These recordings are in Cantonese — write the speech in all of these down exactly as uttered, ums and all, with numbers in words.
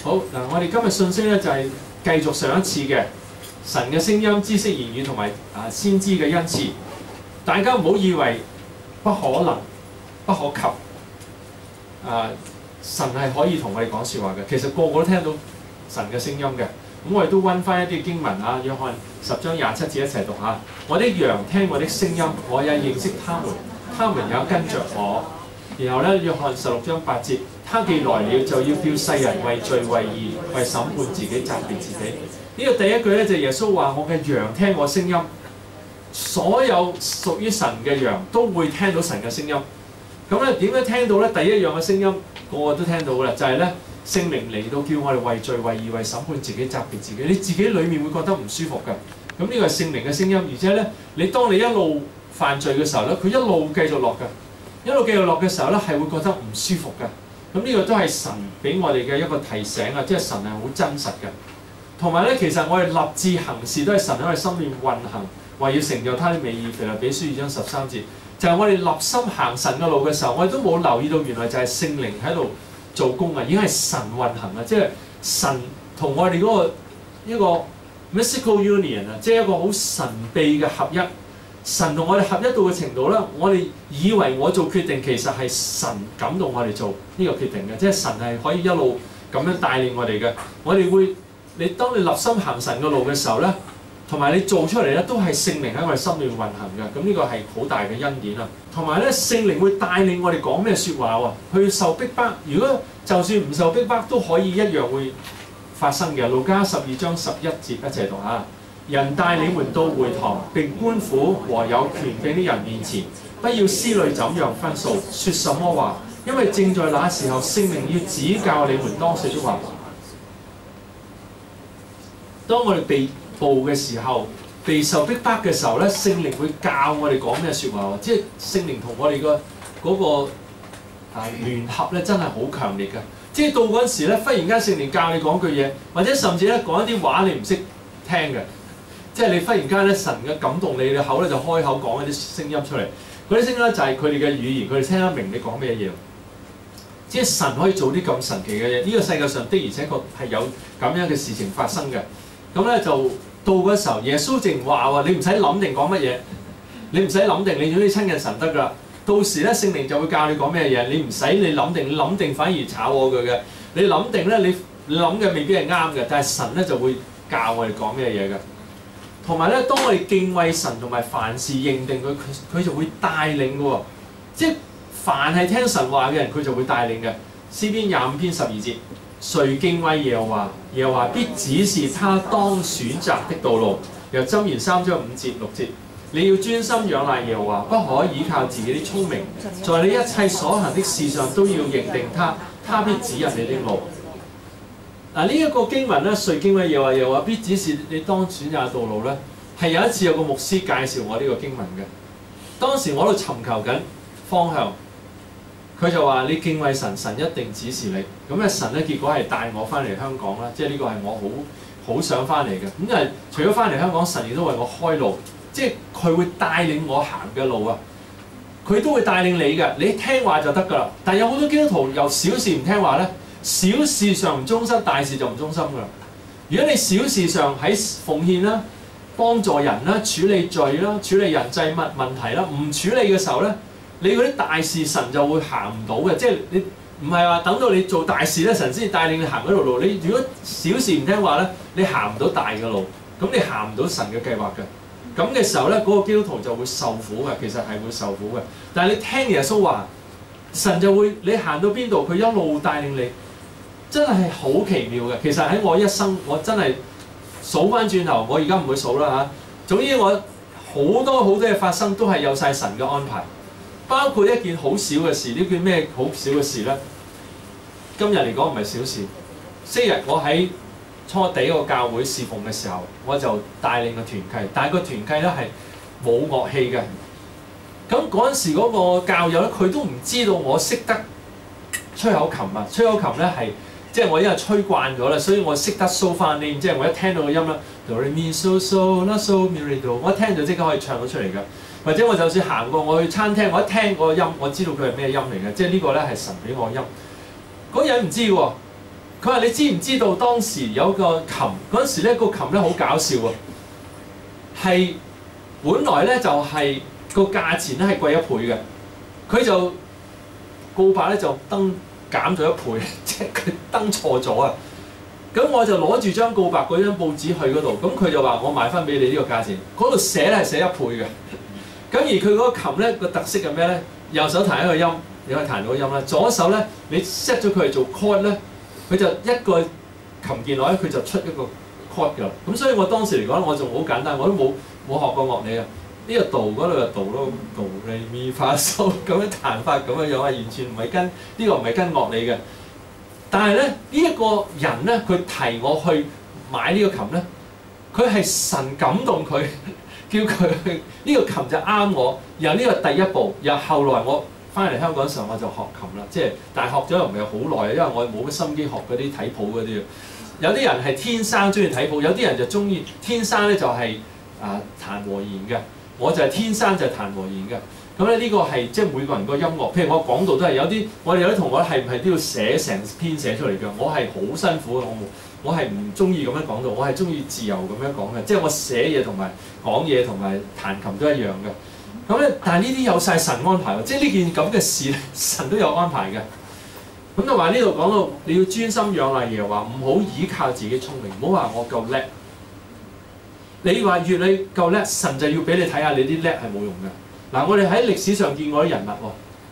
好嗱，我哋今日信息咧就係繼續上一次嘅神嘅聲音、知識言語同埋啊先知嘅恩賜。大家唔好以為不可能、不可及。啊，神係可以同我哋講説話嘅，其實個個都聽到神嘅聲音嘅。咁我哋都溫翻一啲經文啊，約翰十章廿七節一齊讀下。我的羊聽我的聲音，我也認識他們，他們也跟着我。然後咧，約翰十六章八節，他既來了，就要叫世人為罪、為義、為審判自己、責備自己。呢、這個第一句咧就係耶穌話：我嘅羊聽我聲音。所有屬於神嘅羊都會聽到神嘅聲音。咁咧點樣聽到咧？第一樣嘅聲音個個都聽到㗎啦，就係咧聖靈嚟到叫我哋為罪、為義、為審判自己、責備自己。你自己裡面會覺得唔舒服㗎。咁呢個係聖靈嘅聲音，而且咧你當你一路犯罪嘅時候咧，佢一路繼續落㗎。一路繼續落嘅時候咧，係會覺得唔舒服㗎。咁呢個都係神俾我哋嘅一個提醒啊，即係神係好真實嘅。同埋咧，其實我哋立志行事都係神喺我哋心裏面運行，為要成就他的美意。腓立比書二章十三節，就係、是、我哋立心行神嘅路嘅時候，我哋都冇留意到原來就係聖靈喺度做工啊，已經係神運行啊，即係神同我哋嗰個一個 mystical union 啊，即係一個好神秘嘅合一。神同我哋合一到嘅程度咧，我哋以為我做決定，其實係神感動我哋做呢個決定嘅，即係神係可以一路咁樣帶領我哋嘅。我哋會，你當你立心行神嘅路嘅時候咧，同埋你做出嚟咧，都係聖靈喺我哋心裏面運行嘅。咁呢個係好大嘅恩典啊！同埋咧，聖靈會帶領我哋講咩説話喎？去受逼迫，如果就算唔受逼迫，都可以一樣會發生嘅。路加十二章十一節一齊讀下。人帶你們到會堂，並官府和有權柄的人面前，不要思慮怎樣分訴，說什麼話，因為正在那時候，聖靈要指教你們當說的話。當我哋被捕嘅時候，被受逼迫嘅時候咧，聖靈會教我哋講咩説話，即係聖靈同我哋個嗰個啊聯合咧，真係好強烈嘅。即係到嗰陣時咧，忽然間聖靈教你講句嘢，或者甚至咧講一啲話你唔識聽嘅。即係你忽然間咧，神嘅感動你，你口咧就開口講一啲聲音出嚟。嗰啲聲音咧就係佢哋嘅語言，佢哋聽得明你講咩嘢。即係神可以做啲咁神奇嘅嘢。呢、這個世界上的而且確係有咁樣嘅事情發生嘅。咁咧就到嗰時候，耶穌淨話喎，你唔使諗定講乜嘢，你唔使諗定，你總之親近神得㗎啦。到時咧聖靈就會教你講咩嘢，你唔使你諗定，你諗定反而炒我佢嘅。你諗定咧，你你諗嘅未必係啱嘅，但係神咧就會教我哋講咩嘢嘅。同埋咧，當我哋敬畏神同埋凡事認定佢，佢佢就會帶領嘅喎。即係凡係聽神話嘅人，佢就會帶領嘅。詩篇廿五篇十二節，誰敬畏耶和華，耶和華必指示他當選擇的道路。由箴言三章五節六節，你要專心仰賴耶和華，不可倚靠自己的聰明，在你一切所行的事上都要認定他，他必指引你的路。嗱，呢一個經文咧，誰敬畏耶和華，耶和華必指示你當選擇嘅道路咧，係有一次有個牧師介紹我呢個經文嘅。當時我喺度尋求緊方向，佢就話：你敬畏神，神一定指示你。咁咧，神咧結果係帶我翻嚟香港啦，即係呢個係我好好想翻嚟嘅。咁因為除咗翻嚟香港，神亦都為我開路，即係佢會帶領我行嘅路啊。佢都會帶領你嘅，你聽話就得㗎啦。但係有好多基督徒由小事唔聽話咧。小事上唔忠心，大事就唔忠心㗎啦。如果你小事上喺奉獻啦、幫助人啦、處理罪啦、處理人際物問題啦，唔處理嘅時候咧，你嗰啲大事神就會行唔到嘅。即係你唔係話等到你做大事咧，神先帶領你行嗰條路。你如果小事唔聽話咧，你行唔到大嘅路，咁你行唔到神嘅計劃嘅。咁嘅時候咧，嗰、那個基督徒就會受苦嘅。其實係會受苦嘅。但係你聽耶穌話，神就會你行到邊度，佢一路帶領你。真係好奇妙嘅，其實喺我一生，我真係數翻轉頭，我而家唔會數啦嚇。總之我好多好多嘢發生，都係有晒神嘅安排，包括一件好小嘅事。呢件咩好小嘅事咧？今日嚟講唔係小事。昔日我喺初地個教會侍奉嘅時候，我就帶領個團契，但係個團契咧係冇樂器嘅。咁嗰陣時嗰個教友咧，佢都唔知道我識得吹口琴啊！吹口琴咧係。即係我因為吹慣咗啦，所以我識得 so 翻呢。即係我一聽到個音啦 do re mi so so la so mi re do， 我一聽就即刻可以唱到出嚟㗎。或者我就算行過我去餐廳，我一聽嗰個音，我知道佢係咩音嚟嘅。即係呢個咧係神俾我音。嗰人唔知喎， 佢話你知唔知道當時有個琴嗰陣時咧，個琴咧好搞笑啊，係本來咧就係、是、個價錢咧係貴一倍嘅，佢就告白咧就登減咗一倍，即係佢登錯咗啊！咁我就攞住張告白嗰張報紙去嗰度，咁佢就話我賣翻俾你呢個價錢，嗰度寫咧係寫一倍嘅。咁而佢嗰個琴咧個特色係咩咧？右手彈一個音，你可以彈到個音啦。左手咧你 set 咗佢嚟做 chord 咧，佢就一個琴鍵落去，佢就出一個 chord 㗎啦。咁所以我當時嚟講，我仲好簡單，我都冇冇學過樂理啊。呢、這個度嗰度就度咯，度嚟咪發嗦咁樣彈法咁樣樣啊，完全唔係跟呢、這個唔係跟樂理嘅。但係咧呢一、這個人咧，佢提我去買呢個琴咧，佢係神感動佢。叫佢去呢個琴就啱我，然後呢個第一步，然後後來我翻嚟香港嘅時候我就學琴啦，即係但係學咗又唔係好耐，因為我冇乜心機學嗰啲睇譜嗰啲。有啲人係天生中意睇譜，有啲人就中意天生咧就係、是、啊彈和弦嘅，我就係天生就係彈和弦嘅。咁咧呢個係即係每個人個音樂，譬如我講到都係有啲，我哋有啲同學係唔係都要寫成篇寫出嚟嘅？我係好辛苦嘅，我冇。我係唔中意咁樣講到，我係中意自由咁樣講嘅，即係我寫嘢同埋講嘢同埋彈琴都一樣嘅。咁咧，但係呢啲有晒神安排喎，即係呢件咁嘅事，神都有安排嘅。咁就話呢度講到你要專心仰賴耶和華，唔好依靠自己聰明，唔好話我夠叻。你話越你夠叻，神就要俾你睇下你啲叻係冇用嘅。嗱，我哋喺歷史上見過啲人物喎，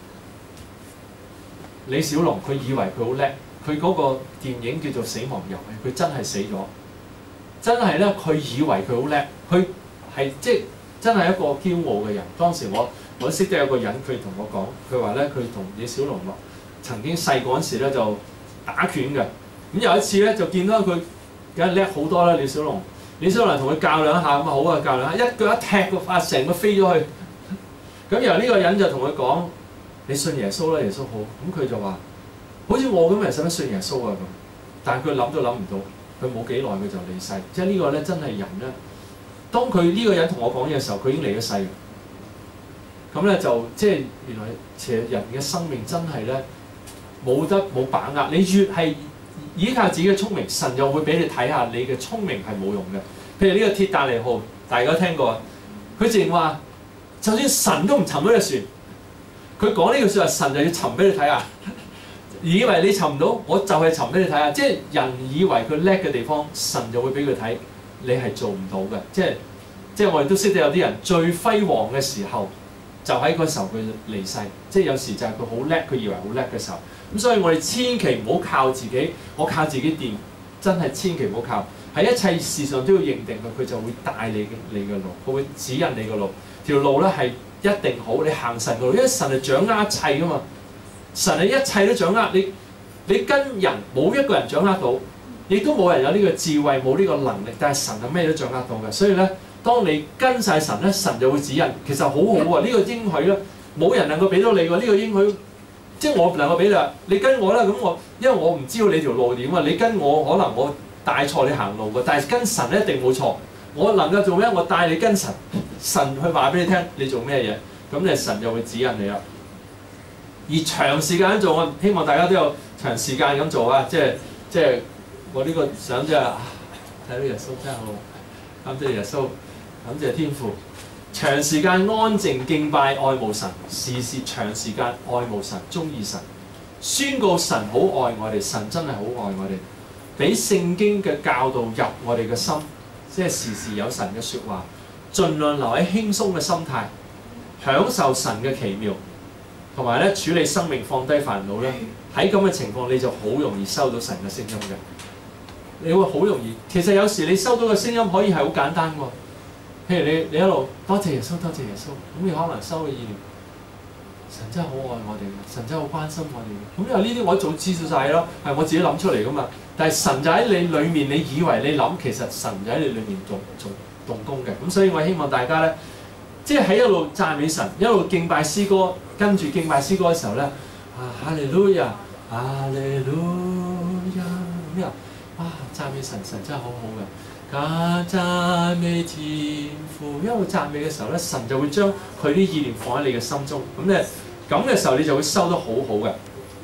李小龍佢以為佢好叻。佢嗰個電影叫做《死亡遊戲》，佢真係死咗，真係咧，佢以為佢好叻，佢係即係真係一個驕傲嘅人。當時我我識得有個人，佢同我講，佢話咧，佢同李小龍話曾經細個嗰陣時咧就打拳嘅，咁有一次咧就見到佢梗係叻好多啦，李小龍。李小龍同佢教兩下咁啊，好啊，教兩下，一腳一踢個發成個飛咗去。咁然後呢個人就同佢講：你信耶穌啦，耶穌好。咁佢就話。好似我咁人使乜信耶穌啊咁，但係佢諗都諗唔到，佢冇幾耐佢就離世。即係呢個咧真係人咧，當佢呢個人同我講嘢嘅時候，佢已經離咗世。咁咧就即係原來其實人嘅生命真係咧冇得冇把握。你越係依靠自己嘅聰明，神又會俾你睇下你嘅聰明係冇用嘅。譬如呢個鐵達尼號，大家都聽過啊。佢淨話，就算神都唔沉嗰隻船，佢講呢句説話，神就要沉俾你睇下。以為你尋唔到，我就係尋俾你睇下。即係人以為佢叻嘅地方，神就會俾佢睇，你係做唔到嘅。即係即係我哋都識得有啲人最輝煌嘅時候，就喺嗰時候佢離世。即係有時就係佢好叻，佢以為好叻嘅時候。咁所以我哋千祈唔好靠自己，我靠自己掂，真係千祈唔好靠。喺一切事上都要認定佢，佢就會帶你你嘅路，佢會指引你嘅路。條路咧係一定好，你行神嘅路，因為神係掌握一切噶嘛。神係一切都掌握，你你跟人冇一個人掌握到，亦都冇人有呢個智慧，冇呢個能力，但係神係咩都掌握到嘅。所以咧，當你跟晒神咧，神就會指引。其實好好啊，呢、這個應許咧，冇人能夠俾到你喎。呢、這個應許，即係我唔能夠俾你話，你跟我啦。咁我因為我唔知道你條路點啊，你跟我可能我帶錯你行路嘅，但係跟神一定冇錯。我能夠做咩？我帶你跟神，神去話俾你聽，你做咩嘢，咁你神就會指引你啦。而長時間咁做，我希望大家都有長時間咁做啊！即係即係我呢個想即係睇到耶穌真係好，感謝耶穌，感謝天父。長時間安靜敬拜愛慕神，時時長時間愛慕神，鍾意神，宣告神好愛我哋，神真係好愛我哋，俾聖經嘅教導入我哋嘅心，即係時時有神嘅説話，盡量留喺輕鬆嘅心態，享受神嘅奇妙。同埋咧，處理生命，放低煩惱咧，喺咁嘅情況你就好容易收到神嘅聲音嘅。你會好容易，其實有時你收到嘅聲音可以係好簡單喎。譬如你你一路多謝耶穌，多謝耶穌，咁你可能收嘅意念，神真係好愛我哋嘅，神真係好關心我哋嘅。咁因為呢啲我早知道晒咯，係我自己諗出嚟噶嘛。但係神就喺你裏面，你以為你諗，其實神就喺你裏面做做動工嘅。咁所以我希望大家咧，即係喺一路讚美神，一路敬拜詩歌。跟住敬拜詩歌嘅時候咧，啊哈利路亞，哈利路亞咁樣，啊讚美神，神真係好好嘅，加讚美天父。一路讚美嘅時候咧，神就會將佢啲意念放喺你嘅心中，咁咧咁嘅時候你就會收得好好嘅。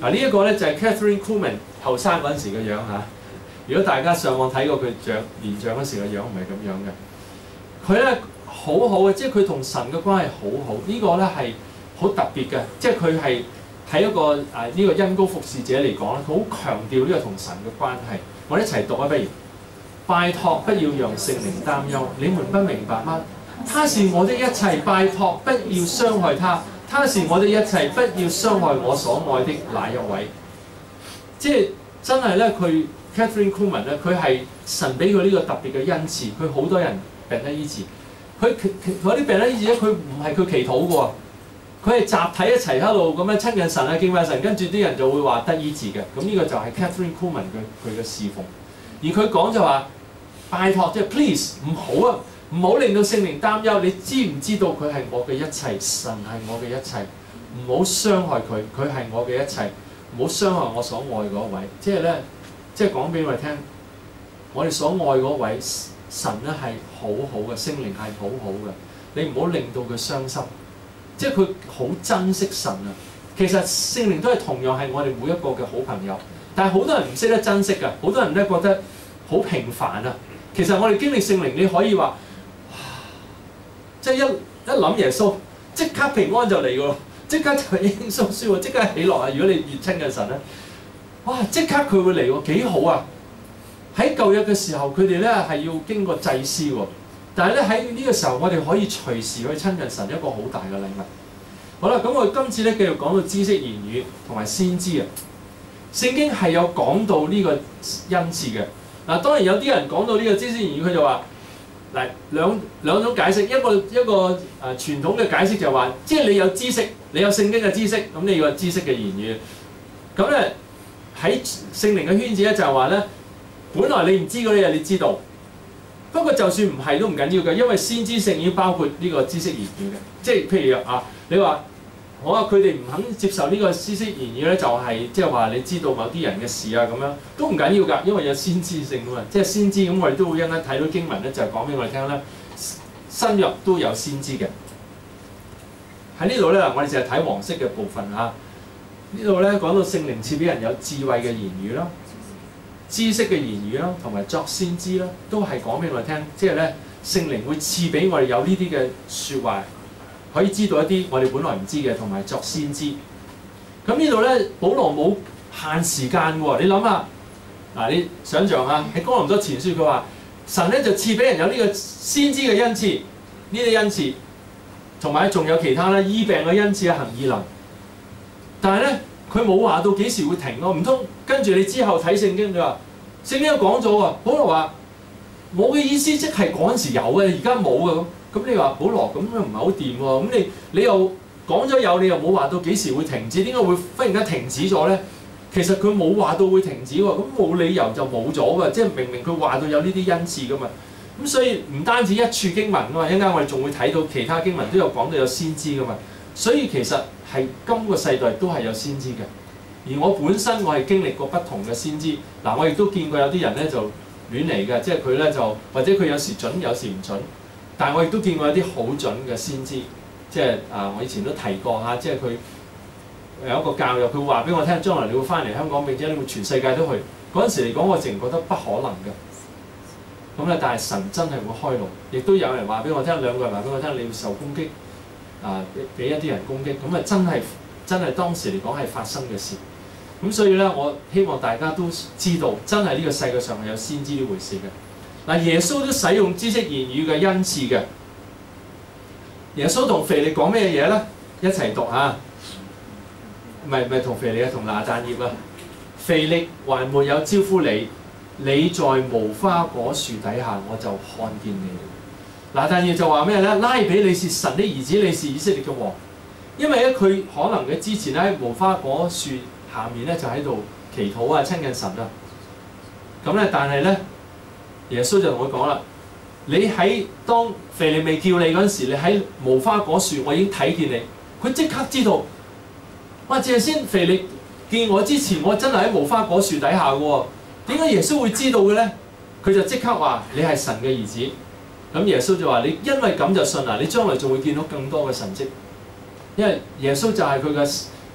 嗱呢一個咧就係 Catherine Kuhlman 後生嗰陣時嘅樣嚇。如果大家上網睇過佢長年長嗰時嘅樣，唔係咁樣嘅。佢咧好好嘅，即係佢同神嘅關係好好。呢個咧係好特別嘅，即係佢係喺一個誒呢個恩膏服侍者嚟講咧，佢好強調呢個同神嘅關係。我哋一齊讀啊，不如拜託不要讓聖靈擔憂，你們不明白嗎？他是我的一切，拜託不要傷害他。他是我的一切，不要傷害我所愛的那一位。即係真係咧，佢 Catherine Kuhlman 咧，佢係神俾佢呢個特別嘅恩賜，佢好多人病得醫治。佢嗰啲病得醫治咧，佢唔係佢祈禱嘅喎，佢係集體一齊喺度咁樣親近神啊、敬拜神，跟住啲人就會話得醫治嘅。咁呢個就係 Catherine Kuhlman 佢佢嘅侍奉。而佢講就話拜託，即係 please 唔好啊！唔好令到聖靈擔憂，你知唔知道佢係我嘅一切？神係我嘅一切，唔好傷害佢，佢係我嘅一切，唔好傷害我所愛嗰位。即係咧，即係講俾我哋聽，我哋所愛嗰位神咧係好好嘅，聖靈係好好嘅，你唔好令到佢傷心。即係佢好珍惜神啊！其實聖靈都係同樣係我哋每一個嘅好朋友，但係好多人唔識得珍惜㗎，好多人咧覺得好平凡啊。其實我哋經歷聖靈，你可以話。即係一一諗耶穌，即刻平安就嚟㗎咯，即刻就係輕鬆舒服，即刻喜樂啊！如果你越親近神咧，哇！即刻佢會嚟喎，幾好啊！喺舊約嘅時候，佢哋咧係要經過祭司喎，但係咧喺呢個時候，我哋可以隨時去親近神，一個好大嘅禮物。好啦，咁我哋今次咧繼續講到知識言語同埋先知啊。聖經係有講到呢個恩賜嘅。嗱，當然有啲人講到呢個知識言語，佢就話。嗱，兩兩種解釋，一個一個誒、呃、傳統嘅解釋就係話，即係你有知識，你有聖經嘅知識，咁你要有知識嘅言語。咁咧喺聖靈嘅圈子咧就係話咧，本來你唔知嗰啲嘢，你知道。不過就算唔係都唔緊要嘅，因為先知性已經包括呢個知識言語嘅。即係譬如啊，你話我話佢哋唔肯接受呢個知識言語咧，就係即係話你知道某啲人嘅事啊咁樣，都唔緊要㗎，因為有先知性㗎嘛。即係先知咁，我哋都會一陣間睇到經文咧，就係講俾我哋聽咧，新約都有先知嘅。喺呢度咧，我哋就係睇黃色嘅部分嚇。呢度咧講到聖靈賜俾人有智慧嘅言語啦、知識嘅言語啦，同埋作先知啦，都係講俾我哋聽。即係咧，聖靈會賜俾我哋有呢啲嘅説話。可以知道一啲我哋本來唔知嘅，同埋作先知。咁呢度咧，保羅冇限時間喎。你諗下，嗱，你想象下喺哥林多前書，佢話神咧就賜俾人有呢個先知嘅恩賜，呢啲恩賜，同埋仲有其他咧醫病嘅恩賜啊、行異能。但係咧，佢冇話到幾時會停咯。唔通跟住你之後睇聖經，你話聖經講咗喎，保羅話我嘅意思即係嗰陣時有嘅，而家冇嘅咁。咁你話保羅咁樣唔係好掂喎？咁你你又講咗有，你又冇話到幾時會停止？點解會忽然間停止咗咧？其實佢冇話到會停止喎，咁冇理由就冇咗㗎。即係明明佢話到有呢啲恩賜㗎嘛。咁所以唔單止一處經文㗎嘛，一陣間我哋仲會睇到其他經文都有講到有先知㗎嘛。所以其實係今個世代都係有先知嘅。而我本身我係經歷過不同嘅先知，嗱我亦都見過有啲人咧就亂嚟嘅，即係佢咧就或者佢有時準有時唔準。但係我亦都見過有啲好準嘅先知，即係啊！我以前都提過嚇，即係佢有一個教育，佢話俾我聽，將來你會翻嚟香港，並且你會全世界都去。嗰陣時嚟講，我淨覺得不可能嘅。咁咧，但係神真係會開路，亦都有人話俾我聽，兩個人話俾我聽，你要受攻擊啊，俾一啲人攻擊，咁啊真係真係當時嚟講係發生嘅事。咁所以咧，我希望大家都知道，真係呢個世界上係有先知呢回事嘅。嗱，耶穌都使用知識言語嘅恩賜嘅。耶穌同腓力講咩嘢咧？一齊讀下。唔係唔係同腓力啊，同拿但業啊。腓力還沒有招呼你，你在無花果樹底下，我就看見你。拿但業就話咩咧？拉比，你是神的兒子，你是以色列嘅王。因為咧，佢可能嘅之前咧喺無花果樹下面咧就喺度祈禱啊，親近神啊。咁咧，但係咧。耶穌就同佢講啦：你喺當腓力未叫你嗰陣時，你喺無花果樹，我已經睇見你。佢即刻知道，哇！正先腓力見我之前，我真係喺無花果樹底下嘅喎。點解耶穌會知道嘅咧？佢就即刻話：你係神嘅兒子。咁耶穌就話：你因為咁就信啦，你將來仲會見到更多嘅神蹟。因為耶穌就係佢嘅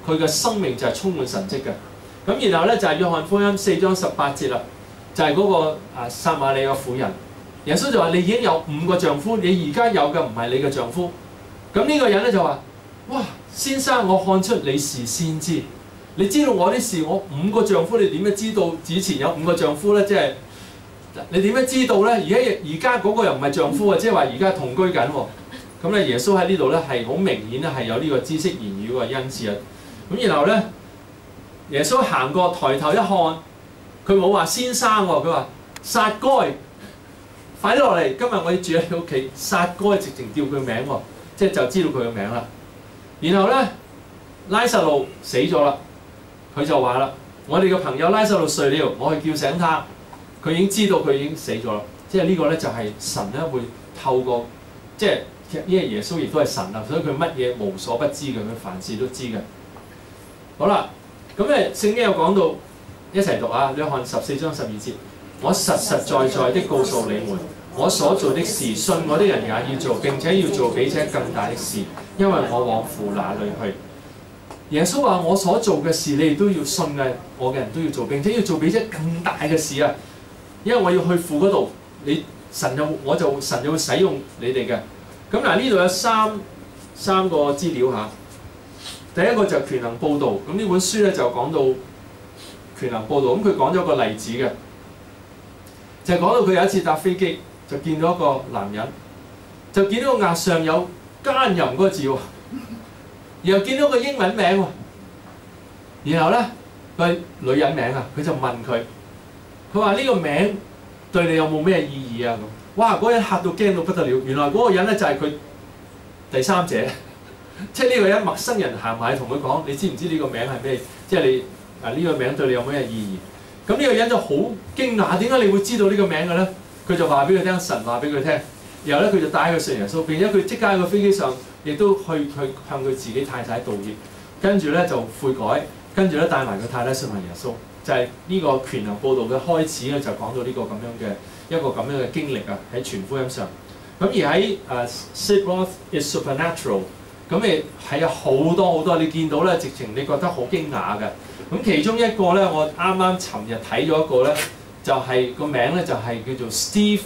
佢嘅生命就係充滿神蹟嘅。咁然後咧就係、是、約翰福音四章十八節啦，就係、是、嗰、那個啊撒瑪利亞婦人，耶穌就話：你已經有五個丈夫，你而家有嘅唔係你嘅丈夫。咁呢個人咧就話：哇，先生，我看出你是先知，你知道我啲事，我五個丈夫，你點樣知道以前有五個丈夫咧？即係你點樣知道咧？而家而家嗰個又唔係丈夫啊，即係話而家同居緊喎。咁咧耶穌喺呢度咧係好明顯咧係有呢個知識言語嘅恩賜啊。咁然後咧。耶穌行過，抬頭一看，佢冇話先生喎，佢話撒該，快啲落嚟，今日我要住喺你屋企。撒該直情叫佢名喎，即係就知道佢嘅名啦。然後咧，拉撒路死咗啦，佢就話啦：我哋嘅朋友拉撒路睡了，我去叫醒他。佢已經知道佢已經死咗啦。即係呢個咧就係神咧會透過，即係因為耶穌亦都係神啊，所以佢乜嘢無所不知嘅，佢凡事都知嘅。好啦。咁咧，聖經有講到一齊讀啊，約翰十四章十二節，我實實在在的告訴你們，我所做的事，信我的人也要做，並且要做比這更大的事，因為我往父那裏去。耶穌話：我所做嘅事，你哋都要信嘅，我嘅人都要做，並且要做比這更大嘅事啊！因為我要去父嗰度，你神就我就神就會使用你哋嘅。咁嗱，呢度有三三個資料嚇。第一個就權能報導，咁呢本書咧就講到權能報導，咁佢講咗個例子嘅，就係講到佢有一次搭飛機，就見到一個男人，就見到個額上有奸淫嗰個字喎，然後見到個英文名喎，然後咧佢女人名啊，佢就問佢，佢話呢個名對你有冇咩意義啊？咁，哇！嗰人嚇到驚到不得了，原來嗰個人咧就係佢第三者。即係呢個人陌生人行埋同佢講：你知唔知呢個名係咩？即係你啊呢個名對你有咩意義？咁呢個人就好驚訝，點解你會知道呢個名嘅咧？佢就話俾佢聽，神話俾佢聽。然後咧佢就帶佢信耶穌，並且佢即刻喺個飛機上亦都去去向佢自己太太道歉，跟住咧就悔改，跟住咧帶埋佢太太信埋耶穌。就係、是、呢個權能報導嘅開始咧，就講到呢個咁樣嘅一個咁樣嘅經歷啊，喺全福音上。咁而喺誒 Sid Roth is Supernatural。咁誒係有好多好多，你見到咧，直情你覺得好驚訝嘅。咁其中一個咧，我啱啱尋日睇咗一個咧，就係、是、個名咧就係叫做 Steve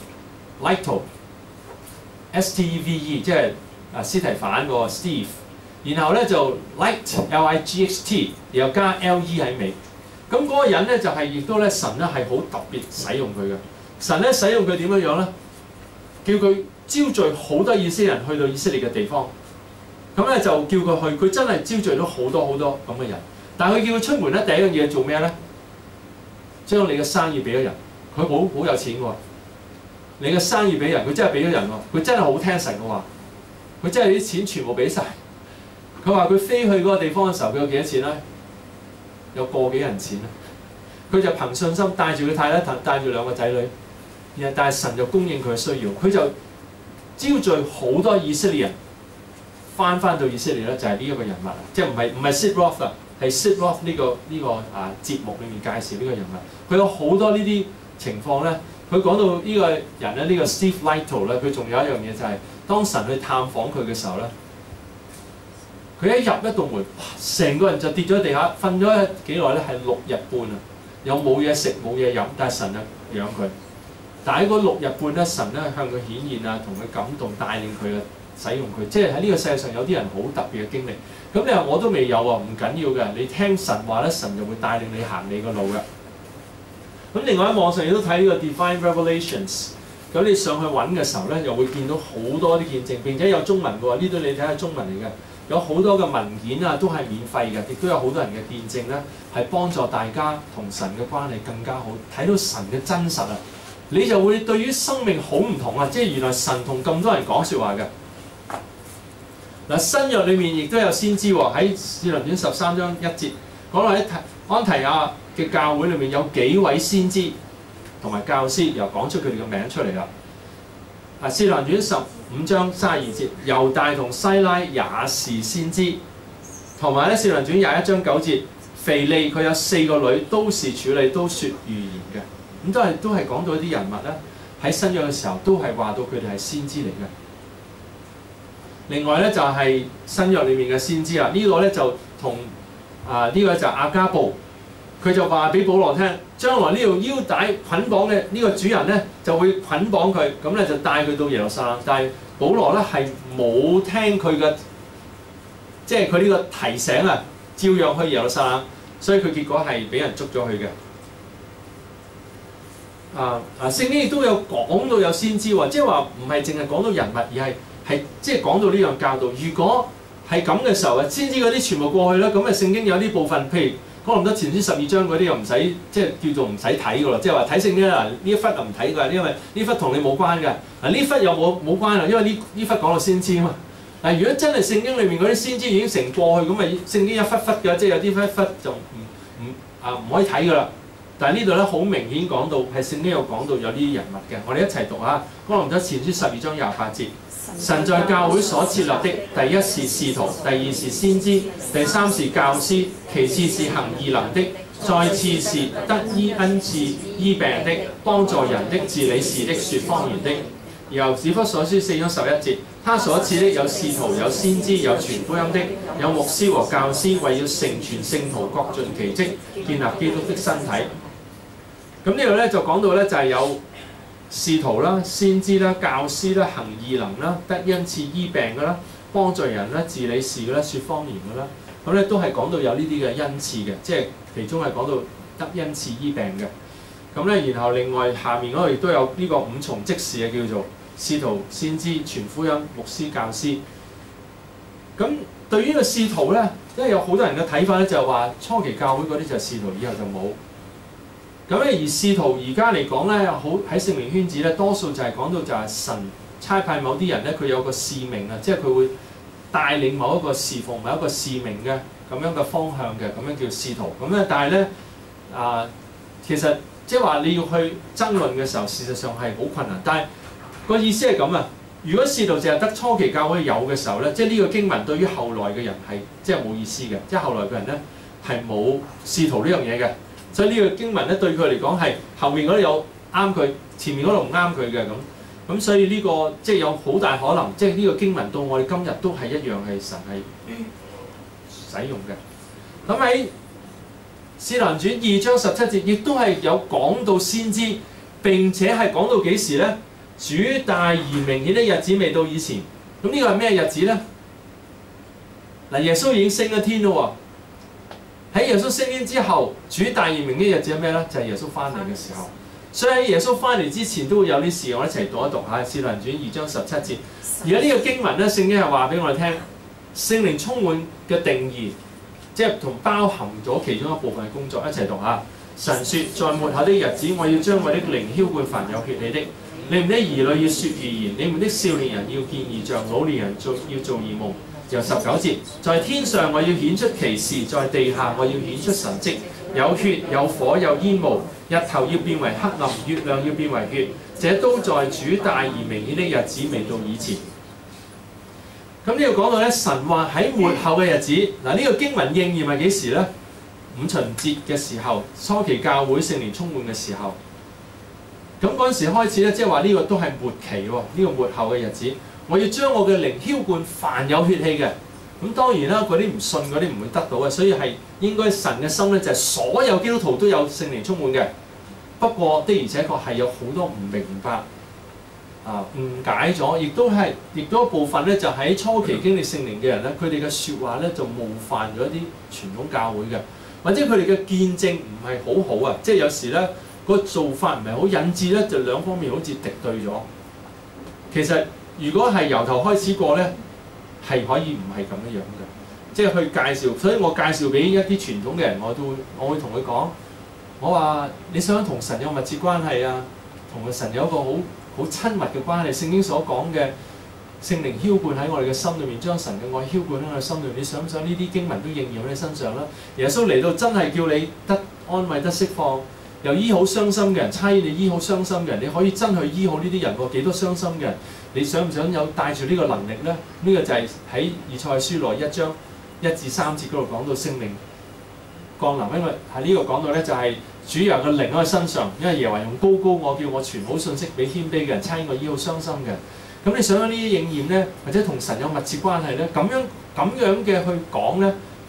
Lighto，S T E V E， 即係啊斯提反個 Steve。然後咧就 Light L I G H T， 然後加 L E 喺尾。咁嗰個人咧就係、是、亦都咧神咧係好特別使用佢嘅。神咧使用佢點樣樣咧？叫佢招聚好多以色列人去到以色列嘅地方。咁咧就叫佢去，佢真係招聚咗好多好多咁嘅人。但係佢叫佢出門咧，第一樣嘢做咩咧？將你嘅生意俾咗人，佢好好有錢喎。你嘅生意俾人，佢真係俾咗人喎。佢真係好聽神嘅話，佢真係啲錢全部俾晒。佢話佢飛去嗰個地方嘅時候，佢有幾多錢咧？有個幾人錢啊！佢就憑信心帶住佢太太，帶住兩個仔女，然後但係神就供應佢嘅需要，佢就招聚好多以色列人。翻翻到以色列咧，就係呢一個人物啊，即係唔係唔係 Sid Roth 啊，係 Sid Roth 呢個呢個啊節目裏面介紹呢個人物。佢有好多呢啲情況咧。佢講到呢個人咧，呢個 Steve Lighto 咧，佢仲有一樣嘢就係當神去探訪佢嘅時候咧，佢一入一道門，成個人就跌咗喺地下，瞓咗幾耐咧？係六日半啊，又冇嘢食冇嘢飲，但係神啊養佢。但係喺嗰六日半咧，神咧向佢顯現啊，同佢感動，帶領佢啊。使用佢，即係喺呢個世界上有啲人好特別嘅經歷。咁你話我都未有喎，唔緊要嘅。你聽神話咧，神就會帶領你行你個路嘅。咁另外喺網上亦都睇呢個 Divine Revelations。咁你上去揾嘅時候咧，又會見到好多啲見證，並且有中文嘅喎。呢度你睇下中文嚟嘅，有好多嘅文件啊，都係免費嘅，亦都有好多人嘅見證咧，係幫助大家同神嘅關係更加好，睇到神嘅真實啊，你就會對於生命好唔同啊！即係原來神同咁多人講説話嘅。嗱，新約裏面亦都有先知喎，喺使徒行傳十三章一節講到喺安提亞嘅教會裏面有幾位先知同埋教師，又講出佢哋嘅名出嚟啦。啊，使徒行傳十五章三十二節，猶大同西拉也是先知，同埋咧使徒行傳廿一章九節，腓利佢有四個女都是處女，都説預言嘅，咁都係都係講到一啲人物咧喺新約嘅時候都係話到佢哋係先知嚟嘅。另外咧就係新約裏面嘅先知啊，呢個咧就同啊呢、這個就係亞加布，佢就話俾保羅聽，將來呢條腰帶捆綁嘅呢個主人咧就會捆綁佢，咁咧就帶佢到耶路撒冷。但係保羅咧係冇聽佢嘅，即係佢呢個提醒啊，照樣去耶路撒冷，所以佢結果係俾人捉咗去嘅。啊啊！聖經亦都有講到有先知喎，即係話唔係淨係講到人物，而係係即係講到呢樣教導。如果係咁嘅時候啊，先知嗰啲全部過去啦，咁啊聖經有啲部分，譬如哥林多前書十二章嗰啲又唔使即係叫做唔使睇噶咯，即係話睇聖經啦，呢一忽就唔睇㗎，因為呢忽同你冇關㗎。嗱呢忽又冇冇關啦，因為呢呢忽講到先知啊嘛。嗱如果真係聖經裏面嗰啲先知已經成過去，咁咪聖經一忽忽㗎，即係有啲忽忽就唔唔啊唔可以睇㗎啦。但係呢度咧好明顯講到係聖經有講到有呢啲人物嘅，我哋一齊讀下哥林多前書十二章廿八節。神在教會所設立的，第一是使徒，第二是先知，第三是教師，其次是行異能的，再次是得醫恩賜醫病的，幫助人的，治理事的，説方言的。由以弗所書四章十一節，他所賜的有使徒，有先知，有傳福音的，有牧師和教師，為要成全聖徒，各盡其職，建立基督的身體。咁呢度咧就講到咧就係有使徒啦、先知啦、教師啦、行異能啦、得恩賜醫病嘅啦、幫助人啦、治理事嘅啦、説方言嘅啦，咁咧都係講到有呢啲嘅恩賜嘅，即係其中係講到得恩賜醫病嘅。咁咧然後另外下面嗰度亦都有呢個五重職事嘅，叫做使徒、先知、傳福音、牧師、教師。咁對於呢個使徒咧，因為有好多人嘅睇法咧，就係話初期教會嗰啲就係使徒，以後就冇。咁咧，而使徒而家嚟講咧，好喺聖靈圈子咧，多數就係講到就係神差派某啲人咧，佢有個使命啊，即係佢會帶領某一個侍奉、某一個使命嘅咁樣嘅方向嘅，咁樣叫使徒。咁咧，但係咧啊，其實即係話你要去爭論嘅時候，事實上係好困難。但係個意思係咁啊，如果使徒淨係得初期教會有嘅時候咧，即係呢個經文對於後來嘅人係即係冇意思嘅，即係後來嘅人咧係冇使徒呢樣嘢嘅。所以呢個經文咧對佢嚟講係後面嗰度有啱佢，前面嗰度唔啱佢嘅咁，咁所以呢、這個即係有好大可能，即係呢個經文到我哋今日都係一樣係神係使用嘅。咁喺《使徒行傳》二章十七節亦都係有講到先知，並且係講到幾時咧？主大而明顯的日子未到以前，咁呢個係咩日子咧？嗱，耶穌已經升咗天咯喎。喺耶穌升天之後，主大而明嘅日子係咩咧？就係、是、耶穌翻嚟嘅時候。所以喺耶穌翻嚟之前都會有啲事，我一齊讀一讀下《使徒行傳》二章十七節。而家呢個經文咧，聖經係話俾我哋聽，聖靈充滿嘅定義，即係同包含咗其中一部分嘅工作，一齊讀下。神說：在末後的日子，我要將我的靈澆灌凡有血氣的。你們的兒女要説預言，你們的少年人要見異象，老年人做要做異夢。由十九節，在天上我要顯出奇事，在地下我要顯出神蹟，有血有火有煙霧，日頭要變為黑暗，月亮要變為血，這都在主大而明顯的日子未到以前。咁呢度講到咧，神話喺末後嘅日子，嗱、這、呢個經文應驗係幾時咧？五旬節嘅時候，初期教會聖靈充滿嘅時候，咁嗰陣時開始咧，即係話呢個都係末期喎，呢、這個末後嘅日子。我要將我嘅靈澆灌凡有血氣嘅，咁當然啦，嗰啲唔信嗰啲唔會得到嘅，所以係應該神嘅心咧就係所有基督徒都有聖靈充滿嘅。不過的而且確係有好多唔明白啊誤解咗，亦都係亦都一部分咧就喺初期經歷聖靈嘅人咧，佢哋嘅説話咧就冒犯咗啲傳統教會嘅，或者佢哋嘅見證唔係好好啊，即係有時咧個做法唔係好，引致咧就兩方面好似敵對咗。其實如果係由頭開始過咧，係可以唔係咁樣樣嘅，即係去介紹。所以我介紹俾一啲傳統嘅人，我都會我會同佢講，我話你想同神有密切關係啊，同個神有一個好好親密嘅關係。聖經所講嘅聖靈澆灌喺我哋嘅心裏面，將神嘅愛澆灌喺我哋心裏面，你想唔想呢啲經文都應驗喺你身上啦？耶穌嚟到真係叫你得安慰、得釋放，又醫好傷心嘅人，差你醫好傷心嘅人，你可以真去醫好呢啲人喎。幾多傷心嘅人？你想唔想有帶住呢個能力咧？呢、這個就係喺以賽書內一章一至三節嗰度講到聖靈降臨，因為喺呢個講到咧就係主有嘅靈喺佢身上，因為耶和華用高高我叫我傳好信息俾謙卑嘅人，差我醫好傷心嘅。咁你想呢啲應驗咧，或者同神有密切關係咧，咁樣咁樣嘅去講咧，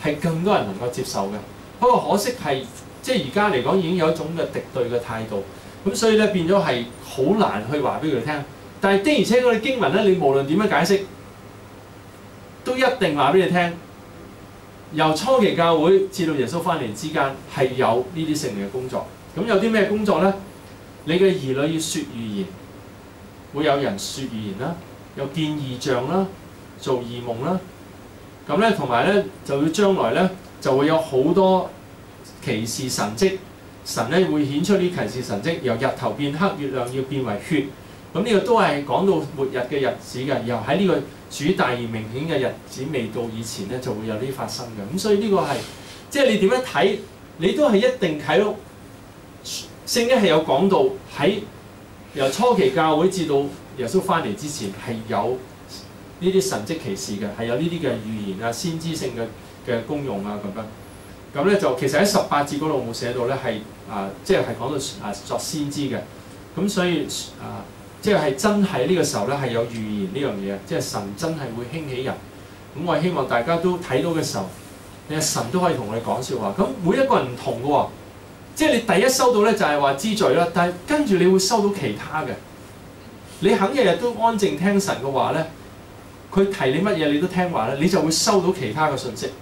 係更多人能夠接受嘅。不過可惜係即係而家嚟講已經有一種嘅敵對嘅態度，咁所以咧變咗係好難去話俾佢哋聽。但係的而且確，嗰啲經文咧，你無論點樣解釋，都一定話俾你聽。由初期教會至到耶穌翻嚟之間，係有呢啲聖靈嘅工作。咁有啲咩工作咧？你嘅兒女要説預言，會有人説預言啦，有見異象啦，做異夢啦。咁咧同埋咧就要將來咧就會有好多奇事神蹟，神咧會顯出呢啲奇事神蹟，由日頭變黑，月亮要變為血。咁呢個都係講到末日嘅日子嘅，然後喺呢個主大而明顯嘅日子未到以前咧，就會有呢啲發生嘅。咁所以呢個係即係你點樣睇，你都係一定睇到聖經係有講到喺由初期教會至到耶穌翻嚟之前係有呢啲神蹟奇事嘅，係有呢啲嘅預言啊、先知性嘅嘅功用啊咁樣。咁咧就其實喺十八節嗰度冇寫到咧係啊，即係係講到啊作先知嘅。咁所以啊。即係真係呢個時候咧係有預言呢樣嘢，即係神真係會興起人。咁我係希望大家都睇到嘅時候，你神都可以同我哋講笑話。咁每一個人唔同嘅喎，即係你第一收到咧就係話知罪啦，但係跟住你會收到其他嘅。你肯日日都安靜聽神嘅話咧，佢提你乜嘢你都聽話咧，你就會收到其他嘅信息。